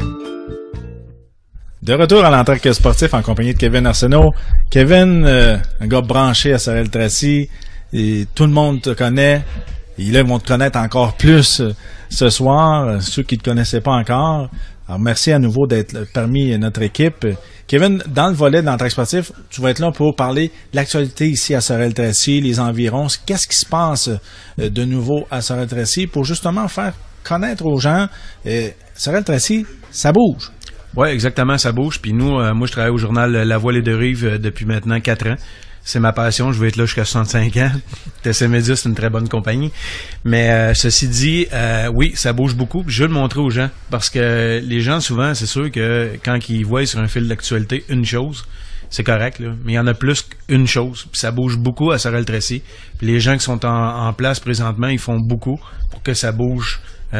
S1: De retour à l'Entraque sportif en compagnie de Kevin Arsenault. Kevin, un gars branché à Sorel-Tracy, et tout le monde te connaît. Et là, ils vont te connaître encore plus ce soir, ceux qui ne te connaissaient pas encore. Alors, merci à nouveau d'être parmi notre équipe. Kevin, dans le volet de l'entraide sportif, tu vas être là pour parler de l'actualité ici à Sorel-Tracy, les environs. Qu'est-ce qui se passe de nouveau à Sorel-Tracy pour justement faire connaître aux gens Sorel-Tracy, ça bouge.
S5: Oui, exactement, ça bouge. Puis nous, moi, je travaille au journal La Voix et Deux-Rives depuis maintenant 4 ans. C'est ma passion, je vais être là jusqu'à 65 ans. TC Média, c'est une très bonne compagnie. Mais ceci dit, oui, ça bouge beaucoup. Puis je veux le montrer aux gens. Parce que les gens, souvent, c'est sûr que quand ils voient sur un fil d'actualité une chose, c'est correct, là. Mais il y en a plus qu'une chose. Puis ça bouge beaucoup à Sorel-Tracy. Puis les gens qui sont en place présentement, ils font beaucoup pour que ça bouge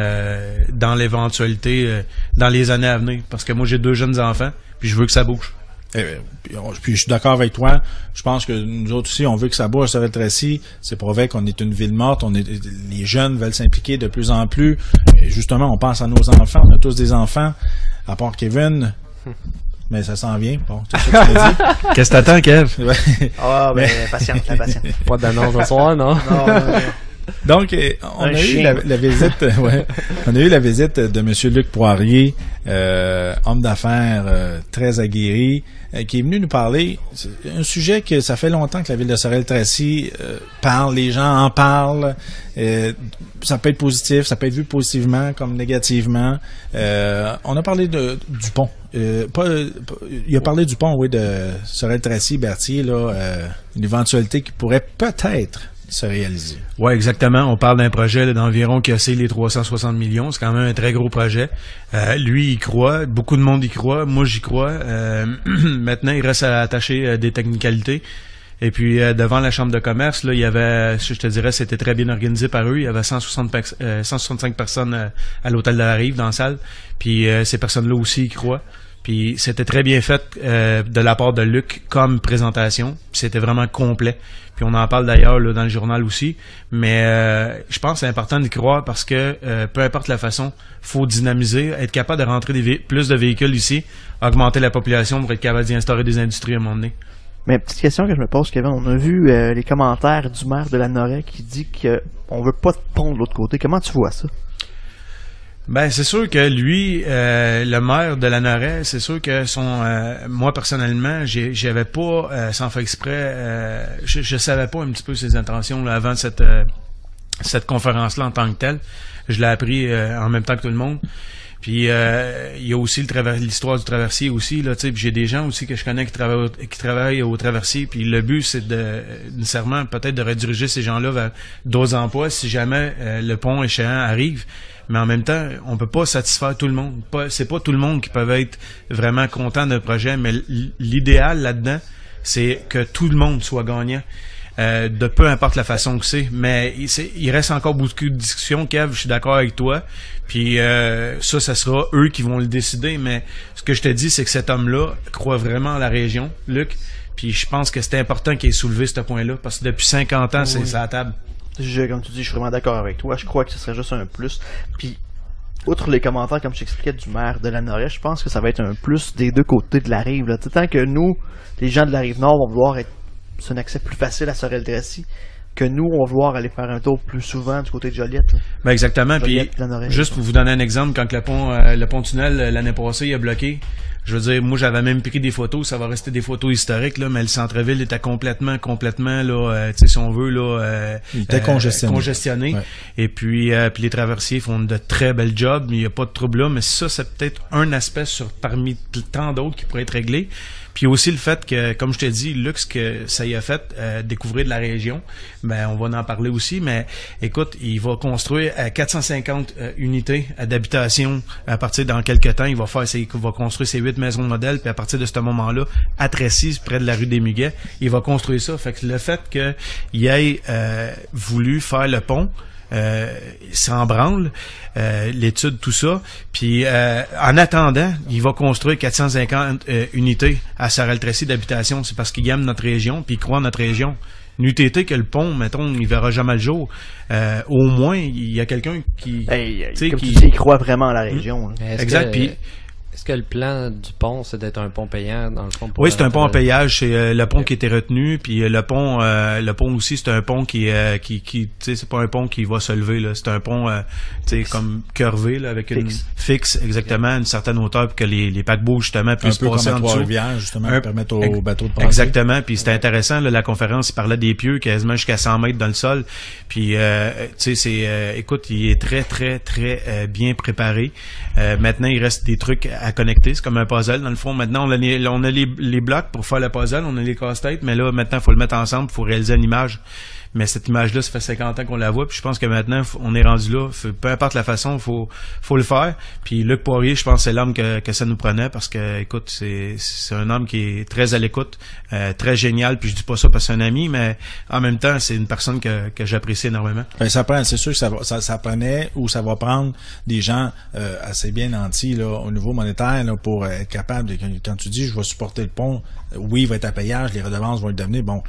S5: dans l'éventualité, dans les années à venir. Parce que moi, j'ai 2 jeunes enfants, puis je veux que ça bouge.
S1: Puis je suis d'accord avec toi. Je pense que nous autres aussi, on veut que ça bouge à Sorel-Tracy. C'est prouvé qu'on est une ville morte. Les jeunes veulent s'impliquer de plus en plus. Et justement, on pense à nos enfants. On a tous des enfants, à part Kevin. Mais ça s'en vient. Bon, c'est ça que tu dit.
S5: Qu'est-ce que t'attends, Kev?
S2: Ah, ben, patiente.
S4: Pas d'annonce ce soir, non?
S1: Donc, on a eu la visite, on a eu la visite de M. Luc Poirier, homme d'affaires très aguerri, qui est venu nous parler. C'est un sujet que ça fait longtemps que la ville de Sorel-Tracy parle, les gens en parlent. Ça peut être positif, ça peut être vu positivement comme négativement. On a parlé du pont. Il a parlé du pont, oui, de Sorel-Tracy-Berthier, là, une éventualité qui pourrait peut-être se réaliser.
S5: Oui, exactement. On parle d'un projet d'environ qui a les 360 millions. C'est quand même un très gros projet. Lui, il croit. Beaucoup de monde y croit. Moi, j'y crois. Maintenant, il reste à attacher des technicalités. Et puis, devant la Chambre de commerce, là, il y avait, je te dirais, c'était très bien organisé par eux. Il y avait 165 personnes à l'Hôtel de la Rive, dans la salle. Puis, ces personnes-là aussi y croient. Puis c'était très bien fait de la part de Luc comme présentation. Puis c'était vraiment complet. Puis on en parle d'ailleurs là, dans le journal aussi. Mais je pense que c'est important d'y croire parce que peu importe la façon, faut dynamiser, être capable de rentrer plus de véhicules ici, augmenter la population pour être capable d'y instaurer des industries à un moment donné.
S2: Mais petite question que je me pose, Kevin, on a vu les commentaires du maire de Lanoraie qui dit qu'on veut pas de pont de l'autre côté. Comment tu vois ça?
S5: Ben c'est sûr que lui, le maire de Lanoraie, c'est sûr que moi personnellement, j'avais pas, sans faire exprès, je savais pas un petit peu ses intentions là, avant cette conférence-là en tant que telle. Je l'ai appris en même temps que tout le monde. Puis il y a aussi l'histoire du traversier aussi là, tu sais, j'ai des gens aussi que je connais qui travaillent au traversier, puis le but c'est nécessairement peut-être de rediriger ces gens-là vers d'autres emplois si jamais le pont échéant arrive. Mais en même temps, on peut pas satisfaire tout le monde. C'est pas tout le monde qui peut être vraiment content d'un projet, mais l'idéal là-dedans, c'est que tout le monde soit gagnant. De peu importe la façon que c'est. Mais il reste encore beaucoup de discussions, Kev, je suis d'accord avec toi. Puis ça sera eux qui vont le décider. Mais ce que je te dis, c'est que cet homme-là croit vraiment à la région, Luc. Puis je pense que c'est important qu'il ait soulevé ce point-là, parce que depuis 50 ans, c'est à la table.
S2: Comme tu dis, je suis vraiment d'accord avec toi. Je crois que ce serait juste un plus. Puis, outre les commentaires, comme je t'expliquais, du maire de Lanoraie, je pense que ça va être un plus des deux côtés de la rive. Là. Tant que nous, les gens de la rive nord, vont vouloir c'est un accès plus facile à Sorel-Tracy, que nous, on va vouloir aller faire un tour plus souvent du côté de Joliette. Là.
S5: Ben exactement.
S2: Joliette,
S5: puis,
S2: Lanoraie,
S5: juste pour vous donner un exemple, quand le pont tunnel l'année passée, il a bloqué. Je veux dire, moi, j'avais même pris des photos, ça va rester des photos historiques, là, mais le centre-ville était complètement, là, tu sais, si on veut, là,
S1: il était
S5: congestionné.
S1: Ouais.
S5: Et puis les traversiers font de très belles jobs, il n'y a pas de trouble là, mais ça, c'est peut-être un aspect parmi tant d'autres qui pourrait être réglé. Puis aussi le fait que, comme je te dis, Luc, que ça y a fait découvrir de la région, ben on va en parler aussi, mais écoute, il va construire 450 unités d'habitation à partir dans quelques temps. Il va construire ses 8 maisons modèles, puis à partir de ce moment-là, à Tracy, près de la rue des Muguets, il va construire ça. Fait que le fait qu'il ait voulu faire le pont, s'en branle, l'étude, tout ça. Puis en attendant, il va construire 450 unités à Sorel-Tracy d'habitation. C'est parce qu'il aime notre région, puis il croit en notre région. N'eût été que le pont, mettons, il verra jamais le jour. Au moins, il y a quelqu'un qui...
S2: comme tu dis, il croit vraiment à la région.
S5: Exact. Puis
S4: Est-ce que le plan du pont, c'est d'être un pont payant dans le fond?
S5: Oui, c'est un pont en payage. C'est le pont qui était retenu, puis le pont aussi, c'est un pont qui tu sais, c'est pas un pont qui va se lever là. C'est un pont, tu sais, comme curvé là, avec une fixe, exactement, à une certaine hauteur, pour que les paquebots justement puissent passer en dessous.
S1: Rivières, justement, pour permettre aux bateaux de passer.
S5: Exactement. Puis c'était intéressant là, la conférence, il parlait des pieux quasiment jusqu'à 100 mètres dans le sol. Puis tu sais, écoute, il est très très très bien préparé. Maintenant, il reste des trucs à connecter, c'est comme un puzzle dans le fond. Maintenant, on a les blocs pour faire le puzzle, on a les casse-têtes, mais là maintenant il faut le mettre ensemble, il faut réaliser une image. Mais cette image-là, ça fait 50 ans qu'on la voit, puis je pense que maintenant on est rendu là, peu importe la façon, faut le faire. Puis Luc Poirier, je pense que c'est l'homme que ça nous prenait, parce que écoute, c'est un homme qui est très à l'écoute, très génial, puis je dis pas ça parce que c'est un ami, mais en même temps c'est une personne que j'apprécie énormément.
S1: Ben, c'est sûr que ça prenait, ou ça va prendre des gens assez bien nantis là, au niveau monétaire là, pour être capable de, quand tu dis je vais supporter le pont, oui, il va être à payage, les redevances vont être devenues, bon,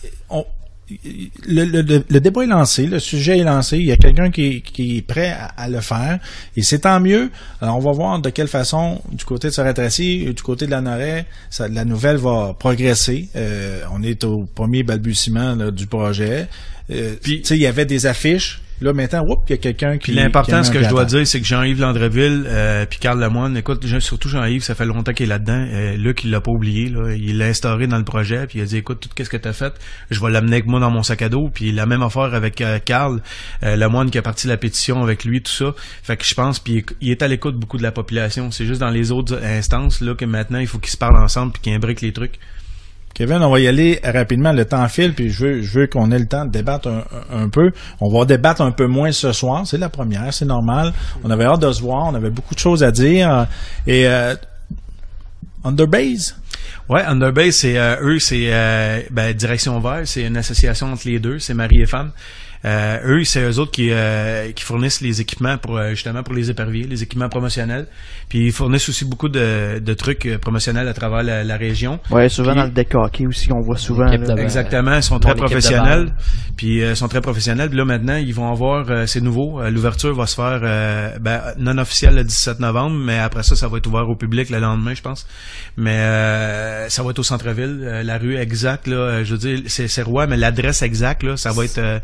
S1: le débat est lancé, le sujet est lancé, il y a quelqu'un qui est prêt à le faire, et c'est tant mieux. Alors on va voir de quelle façon, du côté de Sorel-Tracy, du côté de la Noret, la nouvelle va progresser. On est au premier balbutiement là, du projet. Puis tu sais, il y avait des affiches. Là, maintenant, il y a quelqu'un qui...
S5: Puis l'important, ce que je dois dire, c'est que Jean-Yves Landreville, puis Carl Lemoine, écoute, surtout Jean-Yves, ça fait longtemps qu'il est là-dedans. Luc, il l'a pas oublié, là. Il l'a instauré dans le projet, puis il a dit, écoute, tout ce que t'as fait, je vais l'amener avec moi dans mon sac à dos. Puis la même affaire avec Carl Lemoine qui a parti la pétition avec lui, tout ça. Fait que je pense, puis il est à l'écoute beaucoup de la population. C'est juste dans les autres instances, là, que maintenant, il faut qu'ils se parlent ensemble puis qu'ils imbriquent les trucs.
S1: Kevin, on va y aller rapidement, le temps file, puis je veux qu'on ait le temps de débattre un peu. On va débattre un peu moins ce soir, c'est la première, c'est normal. On avait hâte de se voir, on avait beaucoup de choses à dire. Et Underbase?
S5: Ouais, Underbase, c'est eux, c'est Direction Vert, c'est une association entre les deux, c'est mari et femme. Eux, c'est eux autres qui fournissent les équipements pour justement pour les éperviers, les équipements promotionnels. Puis ils fournissent aussi beaucoup de trucs promotionnels à travers la région.
S2: Ouais, souvent dans le deck hockey aussi, on voit souvent.
S5: Exactement, ils sont très professionnels. Puis sont très professionnels. Puis là maintenant, ils vont avoir c'est nouveau. L'ouverture va se faire non officielle le 17 novembre, mais après ça va être ouvert au public le lendemain, je pense. Mais ça va être au centre-ville, la rue exacte là, je veux dire, c'est Roy, mais l'adresse exacte là, ça va être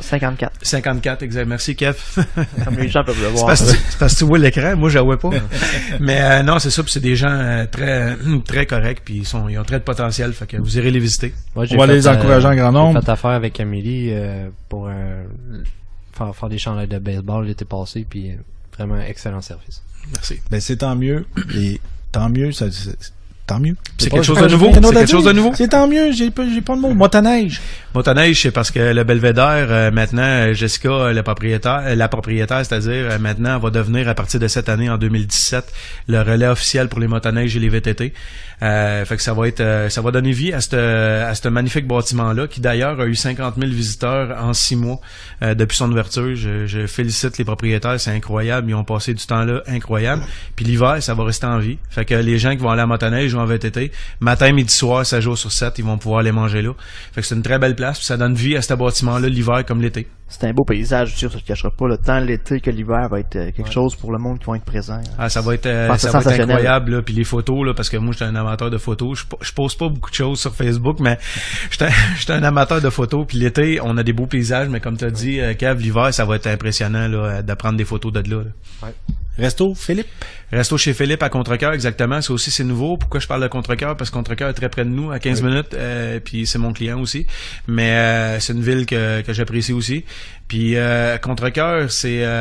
S5: 54, exact. Merci, Kev.
S2: Comme les gens peuvent le voir.
S5: C'est parce que tu vois l'écran, moi, je la vois pas. Mais non, c'est ça, puis c'est des gens très très corrects, puis ils ont très de potentiel, fait que vous irez les visiter.
S4: Ouais,
S1: on va les encourager en grand nombre.
S4: J'ai fait affaire avec Amélie pour faire des chandails de baseball l'été passé, puis vraiment excellent service.
S5: Merci.
S1: Ben c'est tant mieux, et tant mieux, tant mieux.
S5: C'est quelque chose de nouveau. C'est quelque chose de nouveau.
S1: C'est tant mieux. J'ai pas de mots. Motoneige.
S5: Motoneige, c'est parce que le Belvédère, maintenant, Jessica, la propriétaire, c'est-à-dire, maintenant, va devenir, à partir de cette année, en 2017, le relais officiel pour les motoneiges et les VTT. Fait que ça va donner vie à ce magnifique bâtiment-là, qui d'ailleurs a eu 50 000 visiteurs en 6 mois, depuis son ouverture. Je félicite les propriétaires. C'est incroyable. Ils ont passé du temps là incroyable. Puis l'hiver, ça va rester en vie. Fait que les gens qui vont aller à motoneige en VTT, matin, midi, soir, 7 jours sur 7, ils vont pouvoir aller manger là. Fait que c'est une très belle place, puis ça donne vie à ce bâtiment-là l'hiver comme l'été.
S2: C'est un beau paysage, sûr, ça ne cachera pas. Le temps, l'été que l'hiver va être quelque chose pour le monde qui va être présent.
S5: Ah, ça va être incroyable, là. Puis les photos, là, parce que moi, j'étais un amateur de photos. Je pose pas beaucoup de choses sur Facebook, mais j'étais un amateur de photos. Puis l'été, on a des beaux paysages, mais comme tu as dit, Kev, l'hiver, ça va être impressionnant, là, de prendre des photos de là.
S1: Ouais. Resto Philippe?
S5: Resto chez Philippe à Contrecoeur, exactement. Ça aussi, c'est nouveau. Pourquoi je parle de Contrecoeur? Parce que Contrecoeur est très près de nous, à 15 minutes, puis c'est mon client aussi. Mais c'est une ville que j'apprécie aussi. Puis Contrecoeur,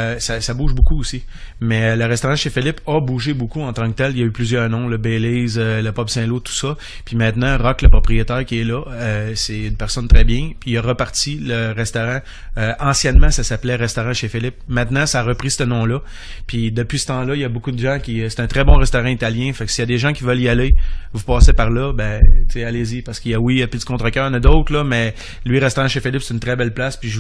S5: ça bouge beaucoup aussi. Mais le restaurant chez Philippe a bougé beaucoup en tant que tel. Il y a eu plusieurs noms, le Bailey's, le Pub Saint-Lô, tout ça. Puis maintenant, Rock, le propriétaire qui est là, c'est une personne très bien. Puis il a reparti le restaurant. Anciennement, ça s'appelait Restaurant chez Philippe. Maintenant, ça a repris ce nom-là. Puis depuis ce temps-là, il y a beaucoup de gens c'est un très bon restaurant italien. Fait que s'il y a des gens qui veulent y aller, vous passez par là, allez-y. Parce qu'il y a Petit Contrecoeur, il y en a d'autres, là, mais lui, Restaurant chez Philippe, c'est une très belle place. Puis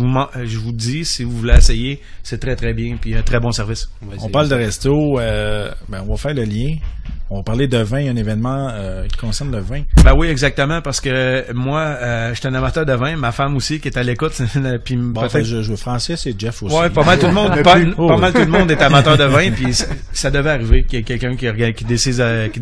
S5: je vous dis, si vous voulez essayer, c'est très très bien, puis un très bon service.
S1: On parle de resto, on va faire le lien. On va parler de vin, un événement qui concerne le vin.
S5: Ben oui, exactement, parce que moi, je suis un amateur de vin, ma femme aussi qui est à l'écoute. Puis
S1: bon, peut-être je Francis et Jeff aussi.
S5: Ouais, pas mal tout le monde, pas mal tout le monde est amateur de vin, puis ça devait arriver qu'il y ait quelqu'un qui décide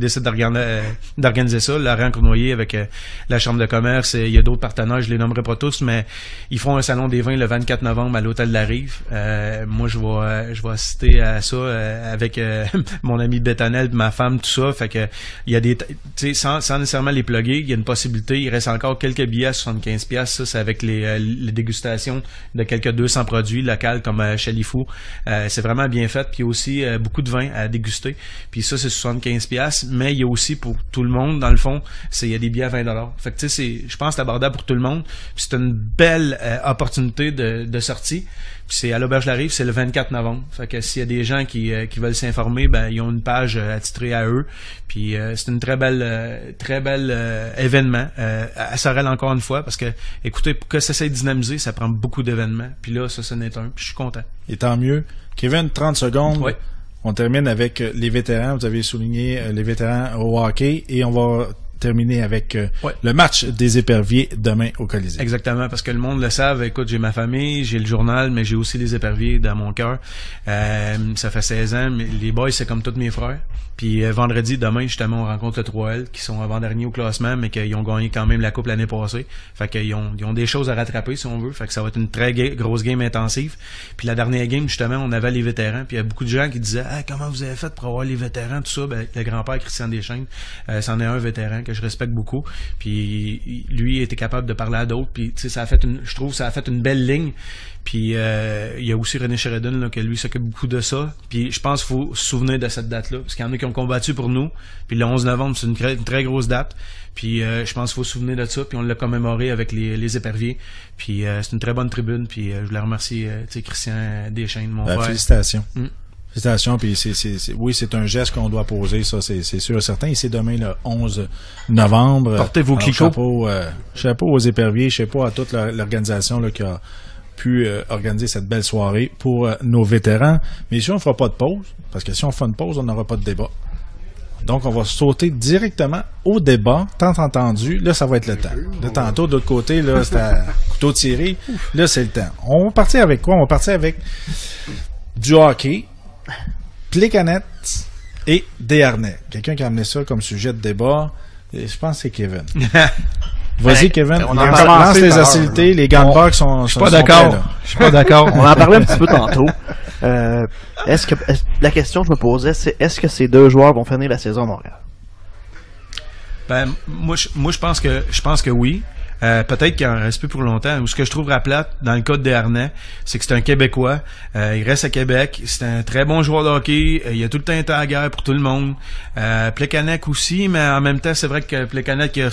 S5: d'organiser ça. Laurent Cournoyer avec la Chambre de commerce, il y a d'autres partenaires, je les nommerai pas tous, mais ils font un salon des vins le 24 novembre à l'Hôtel de la Rive. Moi, je vais assister à ça avec mon ami Bétanel, ma femme, tout ça. Fait que il y a des, tu sais, sans nécessairement les plugger, il y a une possibilité. Il reste encore quelques billets à 75$. Ça, c'est avec les dégustations de quelques 200 produits locaux comme Chalifou. C'est vraiment bien fait. Puis il y a aussi beaucoup de vin à déguster. Puis ça, c'est 75$. Mais il y a aussi pour tout le monde, dans le fond, il y a des billets à 20$. Fait que tu sais, je pense que c'est abordable pour tout le monde. Puis c'est une belle opportunité de sortie. Puis c'est à l'Auberge de la Rive, c'est le 24 novembre. Fait que s'il y a des gens qui veulent s'informer, ben ils ont une page attitrée à eux. Puis c'est une très belle événement à Sorel encore une fois, parce que écoutez, pour que ça s'est dynamisé, ça prend beaucoup d'événements. Puis là, ça n'est un. Puis je suis content.
S1: Et tant mieux. Kevin, 30 secondes.
S5: Oui.
S1: On termine avec les vétérans. Vous avez souligné les vétérans au hockey et on va terminer avec le match des éperviers demain au Colisée.
S5: Exactement, parce que le monde le savent. Écoute, j'ai ma famille, j'ai le journal, mais j'ai aussi les éperviers dans mon cœur. Ça fait 16 ans, mais les boys, c'est comme tous mes frères. Puis vendredi, demain, justement, on rencontre le 3L, qui sont avant-derniers au classement, mais qui ont gagné quand même la coupe l'année passée. Fait qu'ils ont des choses à rattraper, si on veut. Fait que ça va être une très grosse game intensive. Puis la dernière game, justement, on avait les vétérans. Puis il y a beaucoup de gens qui disaient « comment vous avez fait pour avoir les vétérans, tout ça? » Ben, le grand-père Christian Deschênes, c'en est un vétéran que je respecte beaucoup. Puis lui était capable de parler à d'autres. Puis tu sais, je trouve que ça a fait une belle ligne. Puis il y a aussi René Sheridan là, que lui s'occupe beaucoup de ça. Puis je pense qu'il faut se souvenir de cette date-là, parce qu'il y en a qui ont combattu pour nous. Puis le 11 novembre, c'est une très grosse date. Puis je pense qu'il faut se souvenir de ça. Puis on l'a commémoré avec les éperviers. Puis c'est une très bonne tribune. Puis je voulais remercier Christian Deschênes, mon frère.
S1: Félicitations. Félicitations, puis oui, c'est un geste qu'on doit poser, ça, c'est sûr et certain. Et c'est demain, le 11 novembre.
S5: Portez vos clicots.
S1: Chapeau aux éperviers, chapeau à toute l'organisation là, qui a pu organiser cette belle soirée pour nos vétérans. Mais ici, on ne fera pas de pause, parce que si on fait une pause, on n'aura pas de débat. Donc, on va sauter directement au débat, tant entendu. Là, ça va être le temps. Là, tantôt, de l'autre côté, là, c'était à couteau tiré. Là, c'est le temps. On va partir avec quoi? On va partir avec du hockey, Plekanec et Desharnais. Quelqu'un qui a amené ça comme sujet de débat, je pense que c'est Kevin. Vas-y, Kevin.
S2: On
S1: lance les hostilités, les gants de boxe sont.
S2: Je suis pas d'accord. Je suis pas d'accord. On en parlait un petit peu tantôt. La question que je me posais, c'est est-ce que ces deux joueurs vont finir la saison à Montréal?
S5: Ben, moi, je pense que oui. Peut-être qu'il en reste plus pour longtemps. Ce que je trouve plate dans le cas de Desharnais, c'est que c'est un Québécois. Il reste à Québec. C'est un très bon joueur de hockey. Il a tout le temps été à la guerre pour tout le monde. Plekanec aussi, mais en même temps, c'est vrai que Plekanec a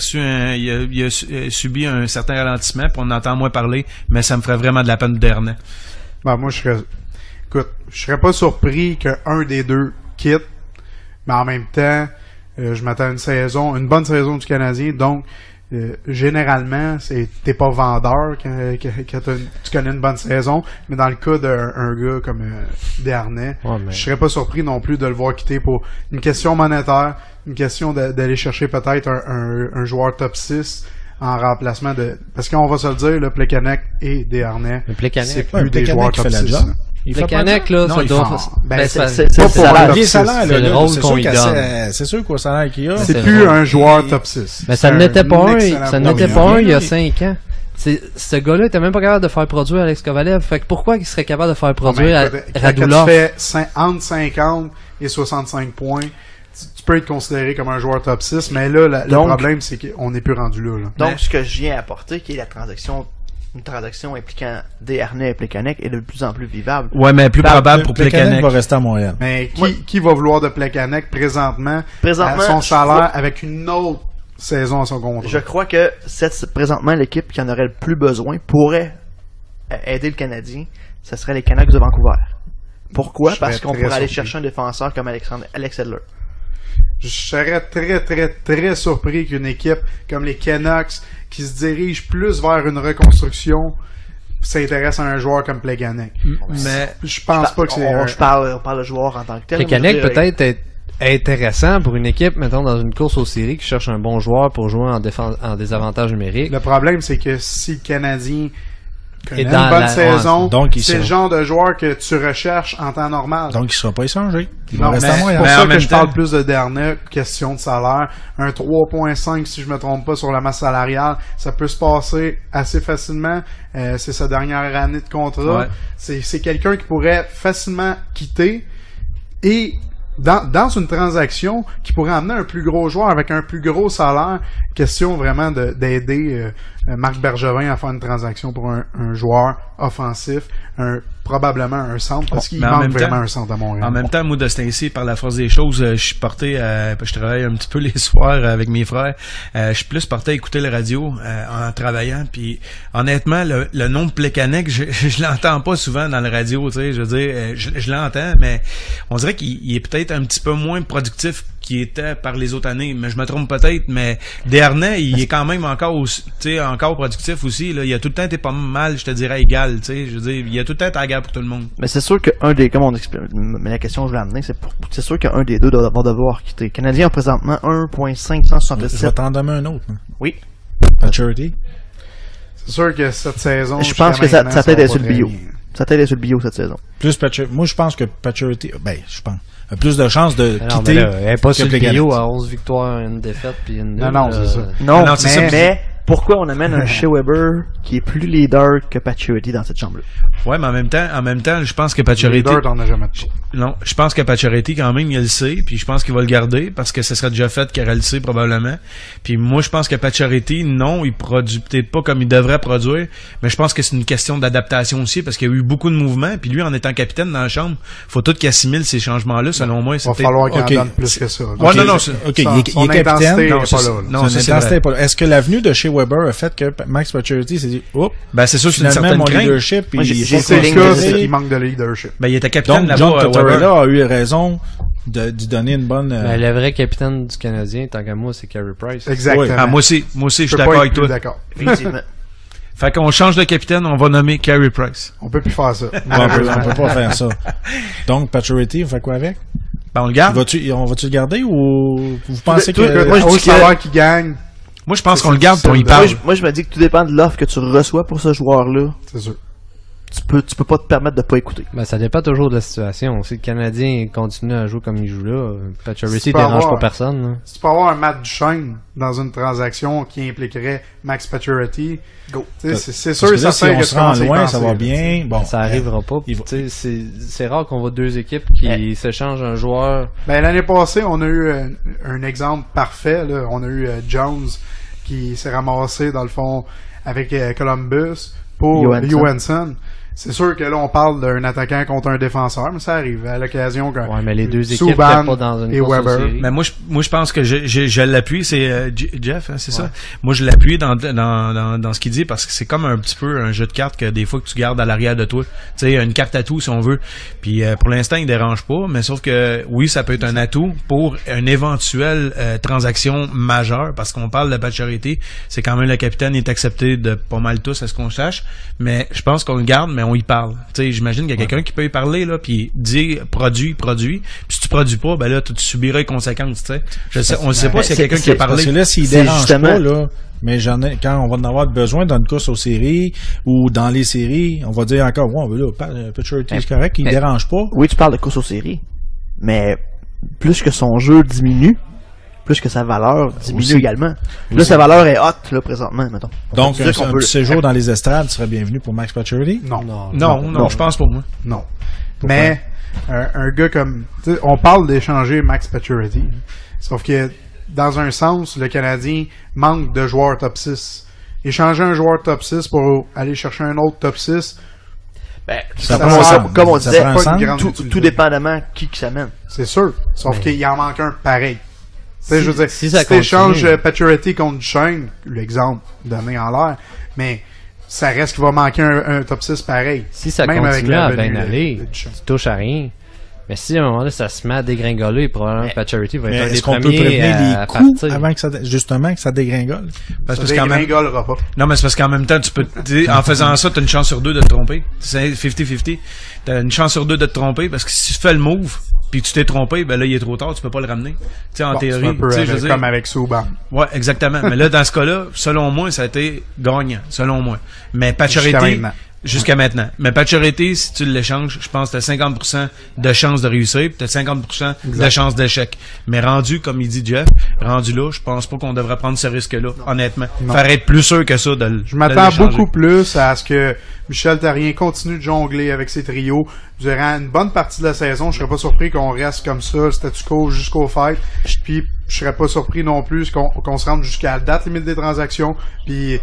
S5: subi un certain ralentissement, puis on entend moins parler, mais ça me ferait vraiment de la peine de Desharnais.
S3: Ben, moi, je serais pas surpris qu'un des deux quitte, mais en même temps, je m'attends à une bonne saison du Canadien, donc généralement, t'es pas vendeur quand tu connais une bonne saison, mais dans le cas d'un gars comme Desharnais, je serais pas surpris non plus de le voir quitter pour une question monétaire, une question d'aller chercher peut-être un joueur top 6 en remplacement de... Parce qu'on va se le dire, là, Plekanec et Desharnais, c'est plus des joueurs top 6.
S4: Plekanec, là, ça doit...
S3: c'est pas pour
S1: le salaire,
S4: c'est le rôle qu'on lui donne.
S1: C'est sûr qu'au salaire qu'il a...
S3: C'est plus un joueur top 6.
S4: Mais ça n'était pas un il y a 5 ans. Ce gars-là était même pas capable de faire produire Alex Kovalev. Fait que pourquoi il serait capable de faire produire Radulov?
S3: Tu fais entre 50 et 65 points, tu peux être considéré comme un joueur top 6, mais là, le problème, c'est qu'on n'est plus rendu là.
S2: Donc, ce que je viens apporter, qui est une transaction impliquant Desharnais et Plekanec est de plus en plus vivable.
S5: Ouais, mais plus probable pour Plekanec.
S1: Va rester à Montréal.
S3: Mais qui va vouloir de Plekanec présentement à son salaire avec une autre saison à son contrat?
S2: Je crois que présentement, l'équipe qui en aurait le plus besoin pourrait aider le Canadien, ce serait les Canucks de Vancouver. Pourquoi? Parce qu'on pourrait aller chercher un défenseur comme Alex Edler.
S3: Je serais très, très, très surpris qu'une équipe comme les Canucks, qui se dirige plus vers une reconstruction, s'intéresse à un joueur comme Plekanec.
S5: Mais
S3: je pense pas que c'est...
S2: On parle de joueur en tant que tel.
S4: Plekanec peut-être intéressant pour une équipe, mettons, dans une course aux séries qui cherche un bon joueur pour jouer en désavantage numérique.
S3: Le problème, c'est que si le Canadien connaît une
S4: dans
S3: bonne saison, c'est le
S1: sera...
S3: genre de joueur que tu recherches en temps normal.
S1: Donc, il ne sera pas échangé. Il
S3: non,
S1: va rester à Montréal.
S3: C'est pour ça que je parle plus de Dernay, question de salaire. Un 3.5, si je me trompe pas, sur la masse salariale, ça peut se passer assez facilement. C'est sa dernière année de contrat.
S5: Ouais.
S3: C'est quelqu'un qui pourrait facilement quitter et dans une transaction qui pourrait amener un plus gros joueur avec un plus gros salaire. Question vraiment d'aider Marc Bergevin à faire une transaction pour un joueur offensif, probablement un centre, parce qu'il manque vraiment un centre à Montréal.
S5: En même temps, moi, de ce temps-ci, par la force des choses, je suis porté je travaille un petit peu les soirs avec mes frères. Je suis plus porté à écouter la radio en travaillant. Puis honnêtement, le nom de Plekanec, je l'entends pas souvent dans la radio. Tu sais, je veux dire, je l'entends, mais on dirait qu'il est peut-être un petit peu moins productif qu'il était par les autres années, mais je me trompe peut-être, mais Dernay, il est quand même encore productif aussi, là. Il a tout le temps été pas mal, je te dirais, égal, tu sais, je veux dire, il a tout le temps été égal pour tout le monde.
S2: Mais c'est sûr qu'un des, comme on explique, mais la question que je voulais amener, c'est sûr qu'un des deux va devoir quitter. Le Canadien a présentement 1.577.
S1: Je vais t'en donner un autre. Hein.
S2: Oui.
S1: Pacioretty.
S3: C'est sûr que cette saison,
S2: je pense que sa tête est sur le bio. Sa tête est sur le bio cette saison.
S1: Moi, je pense que Pacioretty, je pense, a plus de chances de quitter.
S4: Elle n'est pas sur le bio à 11 victoires, une défaite, puis une...
S3: Non, c'est ça.
S2: Non, mais pourquoi on amène un Shea Weber qui est plus leader que Pacioretty dans cette chambre-là?
S5: Ouais, mais en même temps, je pense que Pacioretty...
S3: Leader, t'en as jamais de...
S5: Non, je pense que Pacioretty, quand même, il le sait, puis je pense qu'il va le garder, parce que ce serait déjà fait qu'il le sait, probablement. Puis moi, je pense que Pacioretty, non, il produit peut-être pas comme il devrait produire, mais je pense que c'est une question d'adaptation aussi, parce qu'il y a eu beaucoup de mouvements, puis lui, en étant capitaine dans la chambre, faut tout qu'il assimile ces changements-là, selon moi.
S3: Il va falloir qu'il en donne plus que ça.
S5: Ouais, non,
S1: OK, il est capitaine.
S3: Non, c'est pas là.
S5: Non, son intensité
S1: est pas là. Est-ce que l'avenue de Shea Weber a fait que Max Pacioretty s'est dit, oups,
S5: ben c'est sûr que c'est une certaine crainte.
S1: Leadership,
S2: moi,
S3: c'est qu'il manque de leadership.
S5: Ben, il était capitaine
S1: donc,
S5: là-bas.
S1: John Tortorella a eu raison d'y donner une bonne...
S4: Ben, le vrai capitaine du Canadien, tant qu'à moi, c'est Carey Price.
S3: Exactement.
S5: Ah, moi aussi, je suis d'accord avec toi.
S3: D'accord.
S2: Effectivement.
S5: Fait qu'on change de capitaine, on va nommer Carey Price.
S3: On peut plus faire ça.
S1: on peut pas faire ça. Donc, Pacioretty, on fait quoi avec?
S5: Ben, on le garde.
S1: On va-tu le garder ou vous pensez que...
S3: Moi, je dis savoir qui gagne.
S5: Moi, je pense qu'on le garde pour y parle.
S2: Moi, je me dis que tout dépend de l'offre que tu reçois pour ce joueur-là.
S3: C'est sûr.
S2: Tu peux pas te permettre de pas écouter.
S4: Ben, ça dépend toujours de la situation. Si le Canadien continue à jouer comme il joue là, Pacioretty dérange pas personne. Là.
S3: Si tu peux avoir un Matt Duchesne dans une transaction qui impliquerait Max Pacioretty, go. C'est sûr et certain que
S1: si on se rend loin, ça va bien. Bon,
S4: ça arrivera pas. C'est rare qu'on voit deux équipes qui s'échangent un joueur.
S3: Ben, l'année passée, on a eu un exemple parfait. Là. On a eu Jones qui s'est ramassé, dans le fond, avec Columbus pour Johansson. C'est sûr que là, on parle d'un attaquant contre un défenseur, mais ça arrive à l'occasion que
S4: mais les deux équipes pas dans une course aux séries.
S5: Mais moi, je pense que je l'appuie, c'est Jeff, hein, c'est ça. Moi, je l'appuie dans ce qu'il dit parce que c'est comme un petit peu un jeu de cartes que des fois que tu gardes à l'arrière de toi. Tu sais, une carte atout si on veut. Puis pour l'instant, il dérange pas, mais sauf que oui, ça peut être un atout pour une éventuelle transaction majeure parce qu'on parle de Pacioretty. C'est quand même le capitaine, il est accepté de pas mal tous à ce qu'on sache. Mais je pense qu'on le garde, mais on y parle. Tu sais, j'imagine qu'il y a quelqu'un qui peut y parler là, puis dire produit. Puis si tu produis pas, ben là tu subiras les conséquences. Tu sais, on ne sait pas s'il y a quelqu'un qui a parlé.
S1: Parce que là, s'il dérange pas là, mais quand on va en avoir besoin dans une course aux séries ou dans les séries, on va dire encore, ouais, là, Pacioretty, c'est correct, il dérange pas.
S2: Oui, tu parles de course aux séries, mais plus que son jeu diminue, plus que sa valeur diminue également. Là, sa valeur est haute, là, présentement, mettons.
S1: Donc, un petit séjour dans les estrades serait bienvenu pour Max Pacioretty?
S5: Non, je pense pour moi.
S3: Non. Pourquoi? Mais, un gars comme... On parle d'échanger Max Pacioretty. Sauf que, dans un sens, le Canadien manque de joueurs top 6. Échanger un joueur top 6 pour aller chercher un autre top 6...
S2: Ben, comme on disait, tout dépendamment qui s'amène.
S3: C'est sûr. Sauf qu'il en manque un pareil. Je veux dire, si tu échanges Pacioretty contre Duchesne, l'exemple donné en l'air, mais ça reste qu'il va manquer un top 6 pareil.
S4: Si ça continue à bien aller, tu touches à rien. Mais si à un moment donné ça se met à dégringoler, probablement Pacioretty va être un des
S1: premiers. Est-ce qu'on peut prévenir les coups avant que ça dégringole?
S3: Ça dégringolera pas.
S5: Non, mais c'est parce qu'en même temps, en faisant ça, t'as une chance sur 2 de te tromper. C'est 50-50. T'as une chance sur 2 de te tromper parce que si tu fais le move, puis tu t'es trompé, ben là, il est trop tard, tu peux pas le ramener. Tu sais, en théorie.
S3: C'est un peu
S5: je veux dire,
S3: comme avec Subban.
S5: Ouais, exactement. Mais là, dans ce cas-là, selon moi, ça a été gagnant, selon moi. Mais Pacioretty, jusqu'à maintenant. Mais Pacioretty, si tu l'échanges, je pense que t'as 50% de chance de réussir, puis t'as 50% de chance d'échec. Mais rendu, comme il dit Jeff, rendu là, je pense pas qu'on devrait prendre ce risque-là, honnêtement. Faire être plus sûr que ça de
S3: Je m'attends beaucoup plus à ce que Michel Therrien continue de jongler avec ses trios durant une bonne partie de la saison. Je serais pas surpris qu'on reste comme ça, statu quo jusqu'au fight. Puis je serais pas surpris non plus qu'on se rende jusqu'à la date limite des transactions. Puis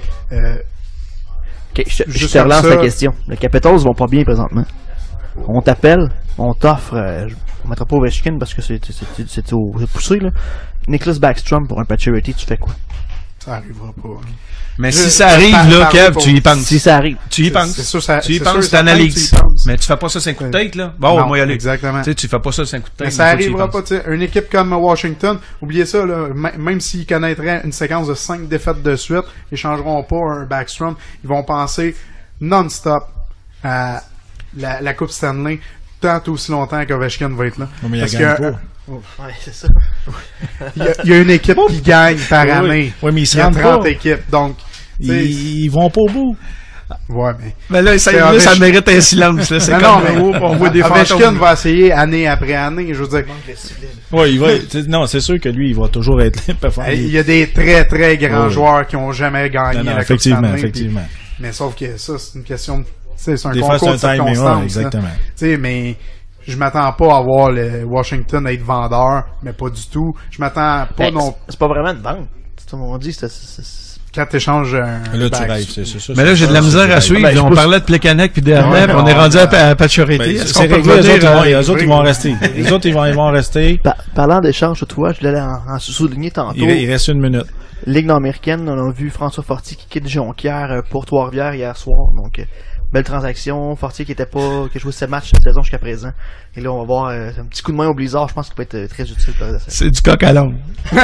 S2: je te relance la question. Les Capitals vont pas bien présentement. On t'appelle, on t'offre, on mettra pas Ovechkin parce que c'est poussé, là. Nicholas Backstrom pour un Pacioretty, tu fais quoi?
S3: Ça arrivera pas.
S5: Mais si ça arrive, là, Kev, tu y penses.
S2: Si ça arrive.
S5: Tu y penses.
S3: C'est sûr,
S5: tu y penses, t'analyses. Mais tu fais pas ça 5 coups de tête, là. Bon, on va y aller.
S3: Exactement.
S5: Tu sais, tu fais pas ça 5 coups de tête.
S3: Mais ça arrivera pas, tu sais. Une équipe comme Washington, oubliez ça, là. Même s'ils connaîtraient une séquence de 5 défaites de suite, ils changeront pas un Backstrom. Ils vont penser non-stop à la Coupe Stanley tant aussi longtemps qu'Ovechkin va être là.
S1: Non, mais
S3: parce
S1: que
S2: ouais, c'est ça.
S3: il y a une équipe qui gagne par année.
S1: Oui, mais ils se
S3: il y a
S1: rendent
S3: 30
S1: pas.
S3: équipes, donc
S1: ils vont pas au bout.
S3: Ouais,
S5: mais là, ça mérite un silence. Là. C'est on voit des
S3: Ovechkin va essayer année après année, je veux dire.
S1: Ouais, non, c'est sûr que lui, il va toujours être là.
S3: Il y a des très très grands joueurs qui ont jamais gagné la Coupe Stanley.
S1: Effectivement.
S3: Mais sauf que ça, c'est une question de, c'est un
S1: des
S3: concours
S1: fois,
S3: de circonstances.
S1: Exactement.
S3: Mais je m'attends pas à voir le Washington être vendeur, mais pas du tout. Je m'attends pas non.
S2: C'est pas vraiment une vente. Tout le monde dit
S3: quand t'échanges un.
S1: Là, tu rêves, c'est ça.
S5: Mais là, j'ai de la misère à suivre. On parlait de Plekanec puis d'Hermet, on est rendu à Pacioretty.
S1: C'est réglé, les autres, ils vont rester. Les autres, ils vont rester.
S2: Parlant d'échange, toi, je voulais en souligner tantôt.
S1: Il reste 1 minute.
S2: Ligue nord-américaine, on a vu François Fortier qui quitte Jonquière pour Trois-Rivières hier soir. Donc, belle transaction. Fortier qui a joué 7 matchs cette saison jusqu'à présent. Et là, on va voir un petit coup de main au Blizzard. Je pense qu'il peut être très utile.
S5: C'est du coq à l'ombre.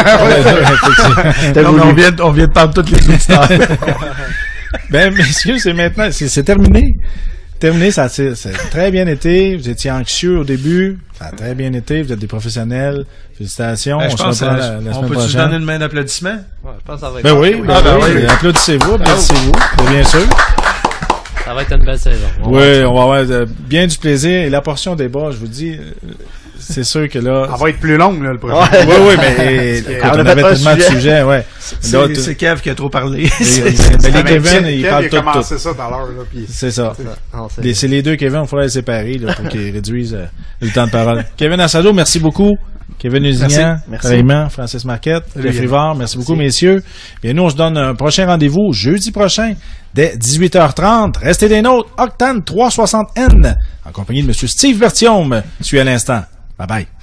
S5: On vient de parler de toutes les auditeurs.
S1: Ben, messieurs, c'est maintenant. C'est terminé. Ça a très bien été. Vous étiez anxieux au début. Ça a très bien été. Vous êtes des professionnels. Félicitations.
S5: On peut se donner une main d'applaudissement?
S4: Ouais, je pense que ça va être.
S1: Ben oui. Applaudissez-vous. Bien sûr.
S4: Ça va être une belle saison.
S1: Oui, on va avoir bien du plaisir. Et la portion débat, je vous dis, c'est sûr que là...
S3: Elle va être plus longue, là, le prochain.
S1: Oui, mais on avait tellement de sujets, ouais.
S5: C'est Kev qui a trop parlé.
S1: Mais les Kevin, ils parlent tout.
S3: Il a commencé ça tout à l'heure.
S1: C'est ça. C'est les deux Kevin, il faudrait les séparer pour qu'ils réduisent le temps de parole. Kevin Assado, merci beaucoup. Kevin Usignan, Raymond, Francis Marquette, Jeff Rivard, merci beaucoup, messieurs. Bien, nous, on se donne un prochain rendez-vous jeudi prochain, dès 18h30. Restez des nôtres, Octane 360N, en compagnie de M. Steve Berthiaume. Suis à l'instant. Bye bye.